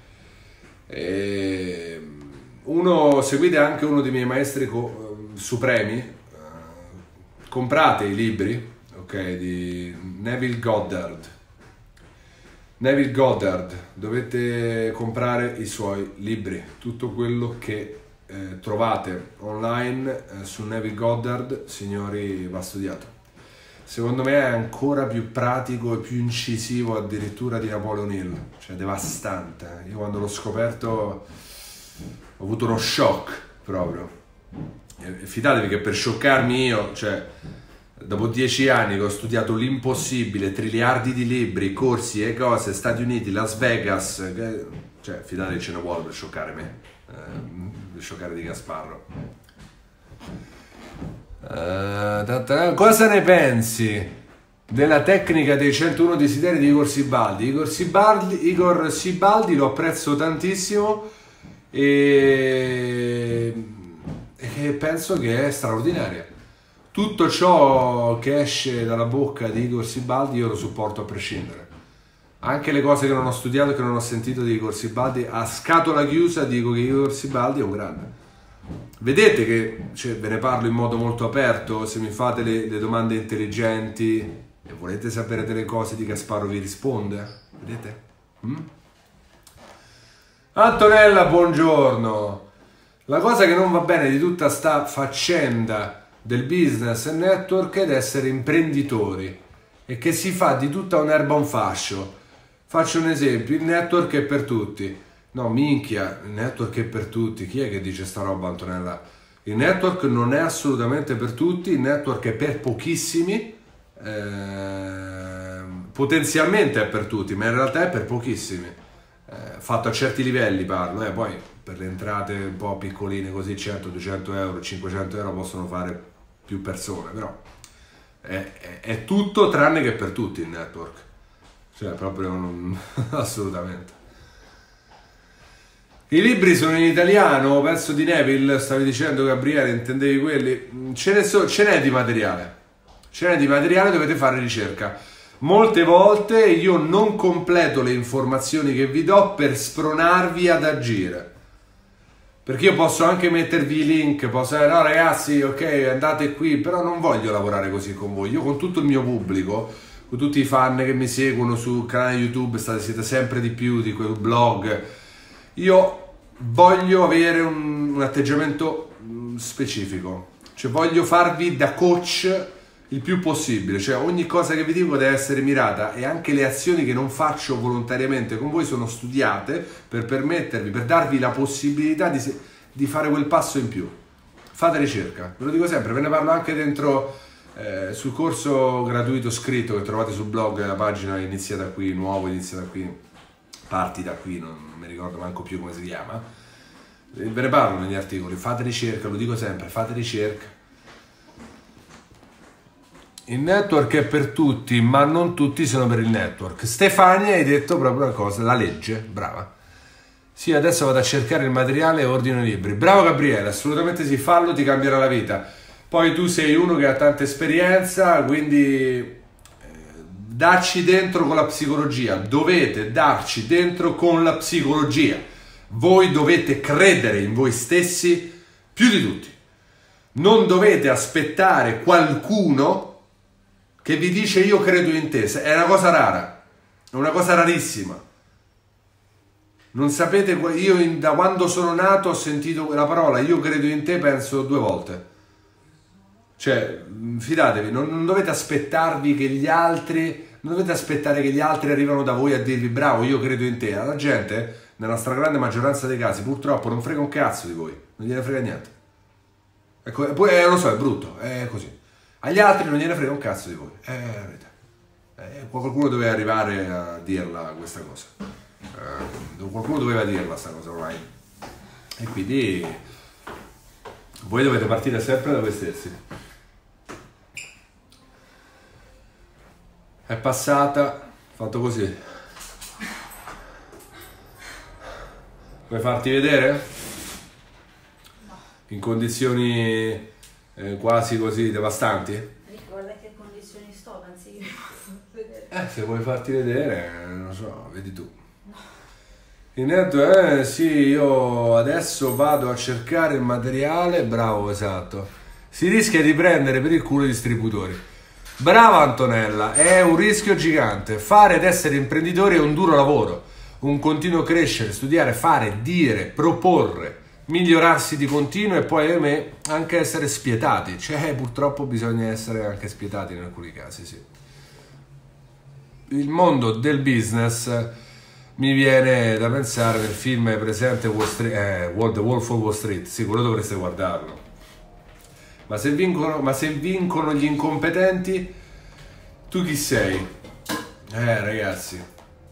Seguite anche uno dei miei maestri supremi, comprate i libri, ok, di Neville Goddard. Neville Goddard, dovete comprare i suoi libri, tutto quello che trovate online su Neville Goddard, signori, va studiato. Secondo me è ancora più pratico e più incisivo addirittura di Napoleon Hill, cioè devastante. Io quando l'ho scoperto ho avuto uno shock proprio. E fidatevi che per scioccarmi io, cioè dopo 10 anni che ho studiato l'impossibile, triliardi di libri, corsi e cose, Stati Uniti, Las Vegas, cioè fidatevi ce ne vuole per scioccare me, per scioccare Di Gasparro. Cosa ne pensi della tecnica dei 101 desideri di Igor Sibaldi? Igor Sibaldi lo apprezzo tantissimo e penso che è straordinaria. Tutto ciò che esce dalla bocca di Igor Sibaldi io lo supporto a prescindere. Anche le cose che non ho studiato e che non ho sentito di Igor Sibaldi, a scatola chiusa dico che Igor Sibaldi è un grande. Vedete che ve ne parlo in modo molto aperto, se mi fate le domande intelligenti e volete sapere delle cose Di Gasparro vi risponde, vedete? Antonella, buongiorno. La cosa che non va bene di tutta sta faccenda del business e network è essere imprenditori e che si fa di tutta un'erba un fascio. Faccio un esempio, il network è per tutti. No, minchia, il network è per tutti. Chi è che dice sta roba, Antonella? Il network non è assolutamente per tutti, il network è per pochissimi, potenzialmente è per tutti, ma in realtà è per pochissimi. Fatto a certi livelli parlo, poi per le entrate un po' piccoline così 100, 200 euro, 500 euro possono fare più persone, però è tutto tranne che per tutti il network, cioè proprio assolutamente. I libri sono in italiano, penso di Neville, stavi dicendo Gabriele, intendevi quelli? Ce n'è di materiale, dovete fare ricerca. Molte volte io non completo le informazioni che vi do per spronarvi ad agire, perché io posso anche mettervi i link, posso dire no ragazzi, ok, andate qui, però non voglio lavorare così con voi. Io con tutto il mio pubblico, con tutti i fan che mi seguono sul canale YouTube, siete sempre di più, di quel blog, io voglio avere un atteggiamento specifico, cioè voglio farvi da coach il più possibile, cioè ogni cosa che vi dico deve essere mirata e anche le azioni che non faccio volontariamente con voi sono studiate per permettervi, per darvi la possibilità di fare quel passo in più. Fate ricerca, ve lo dico sempre, ve ne parlo anche dentro sul corso gratuito scritto che trovate sul blog, la pagina inizia da qui, nuovo inizia da qui, parti da qui, non mi ricordo manco più come si chiama, ve ne parlo negli articoli. Fate ricerca, lo dico sempre, fate ricerca. Il network è per tutti, ma non tutti sono per il network. Stefania, hai detto proprio una cosa, la legge, brava. Sì, adesso vado a cercare il materiale e ordino i libri. Bravo Gabriele, assolutamente sì, fallo, ti cambierà la vita. Poi tu sei uno che ha tanta esperienza, quindi darci dentro con la psicologia. Dovete darci dentro con la psicologia. Voi dovete credere in voi stessi più di tutti. Non dovete aspettare qualcuno che vi dice io credo in te. È una cosa rara, è una cosa rarissima. Non sapete, io da quando sono nato ho sentito la parola io credo in te penso 2 volte. Cioè, fidatevi, non dovete aspettarvi che gli altri, non dovete aspettare che gli altri arrivano da voi a dirvi bravo io credo in te. La gente, nella stragrande maggioranza dei casi, purtroppo non frega un cazzo di voi, non gliene frega niente. Ecco, poi lo so, è brutto, è così. Agli altri non gliene frega un cazzo di voi, è la verità. Qualcuno doveva arrivare a dirla questa cosa. Qualcuno doveva dirla questa cosa ormai. E quindi voi dovete partire sempre da voi stessi. È passata, fatto così. Vuoi farti vedere? In condizioni quasi così devastanti? Guarda che condizioni sto, pensi che posso vedere? Se vuoi farti vedere, non lo so, vedi tu. Il network, sì, io adesso vado a cercare il materiale, bravo, esatto. Si rischia di prendere per il culo i distributori. Brava Antonella, è un rischio gigante. Fare ed essere imprenditori è un duro lavoro, un continuo crescere, studiare, fare, dire, proporre, migliorarsi di continuo e poi, ahimè, anche essere spietati. Cioè, purtroppo bisogna essere anche spietati in alcuni casi, sì. Il mondo del business mi viene da pensare nel film presente The Wolf of Wall Street. Sì, quello dovreste guardarlo. Ma se vincono gli incompetenti, tu chi sei? Ragazzi,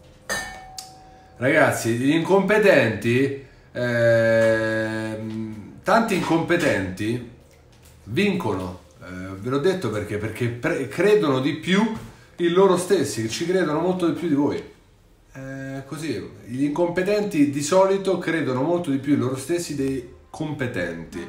gli incompetenti, tanti incompetenti vincono, ve l'ho detto perché credono di più in loro stessi, che ci credono molto di più di voi. Così, gli incompetenti di solito credono molto di più in loro stessi dei competenti.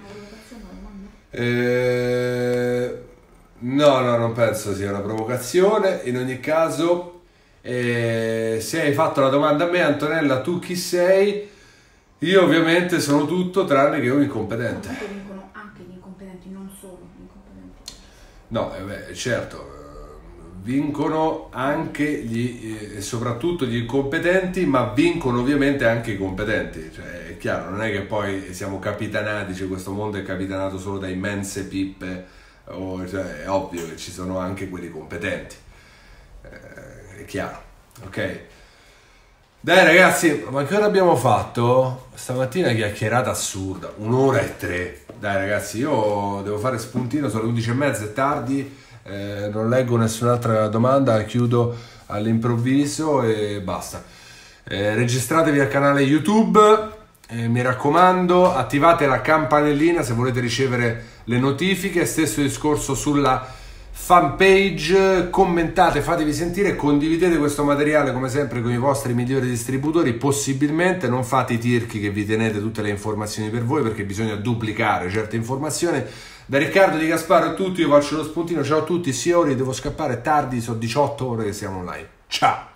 No, non penso sia una provocazione. In ogni caso, se hai fatto la domanda a me, Antonella, tu chi sei? Io ovviamente sono tutto tranne che un incompetente. Ma vincono anche gli incompetenti, non solo gli incompetenti. No, certo, vincono anche e soprattutto gli incompetenti, ma vincono ovviamente anche i competenti. Cioè, è chiaro, non è che poi siamo capitanati, cioè questo mondo è capitanato solo da immense pippe, cioè, è ovvio che ci sono anche quelli competenti, è chiaro, ok? Dai ragazzi, ma che ora abbiamo fatto? Stamattina chiacchierata assurda, 1 ora e 3. Dai ragazzi, io devo fare spuntino, sono le 11:30, è tardi. Non leggo nessun'altra domanda, chiudo all'improvviso e basta. Registratevi al canale YouTube, mi raccomando, attivate la campanellina se volete ricevere le notifiche. Stesso discorso sulla fanpage, commentate, fatevi sentire, condividete questo materiale come sempre con i vostri migliori distributori, possibilmente non fate i tirchi che vi tenete tutte le informazioni per voi, perché bisogna duplicare certe informazioni. Da Riccardo Di Gasparo è tutto, io faccio lo spuntino, ciao a tutti, signori, devo scappare tardi, sono 18 ore che siamo online, ciao!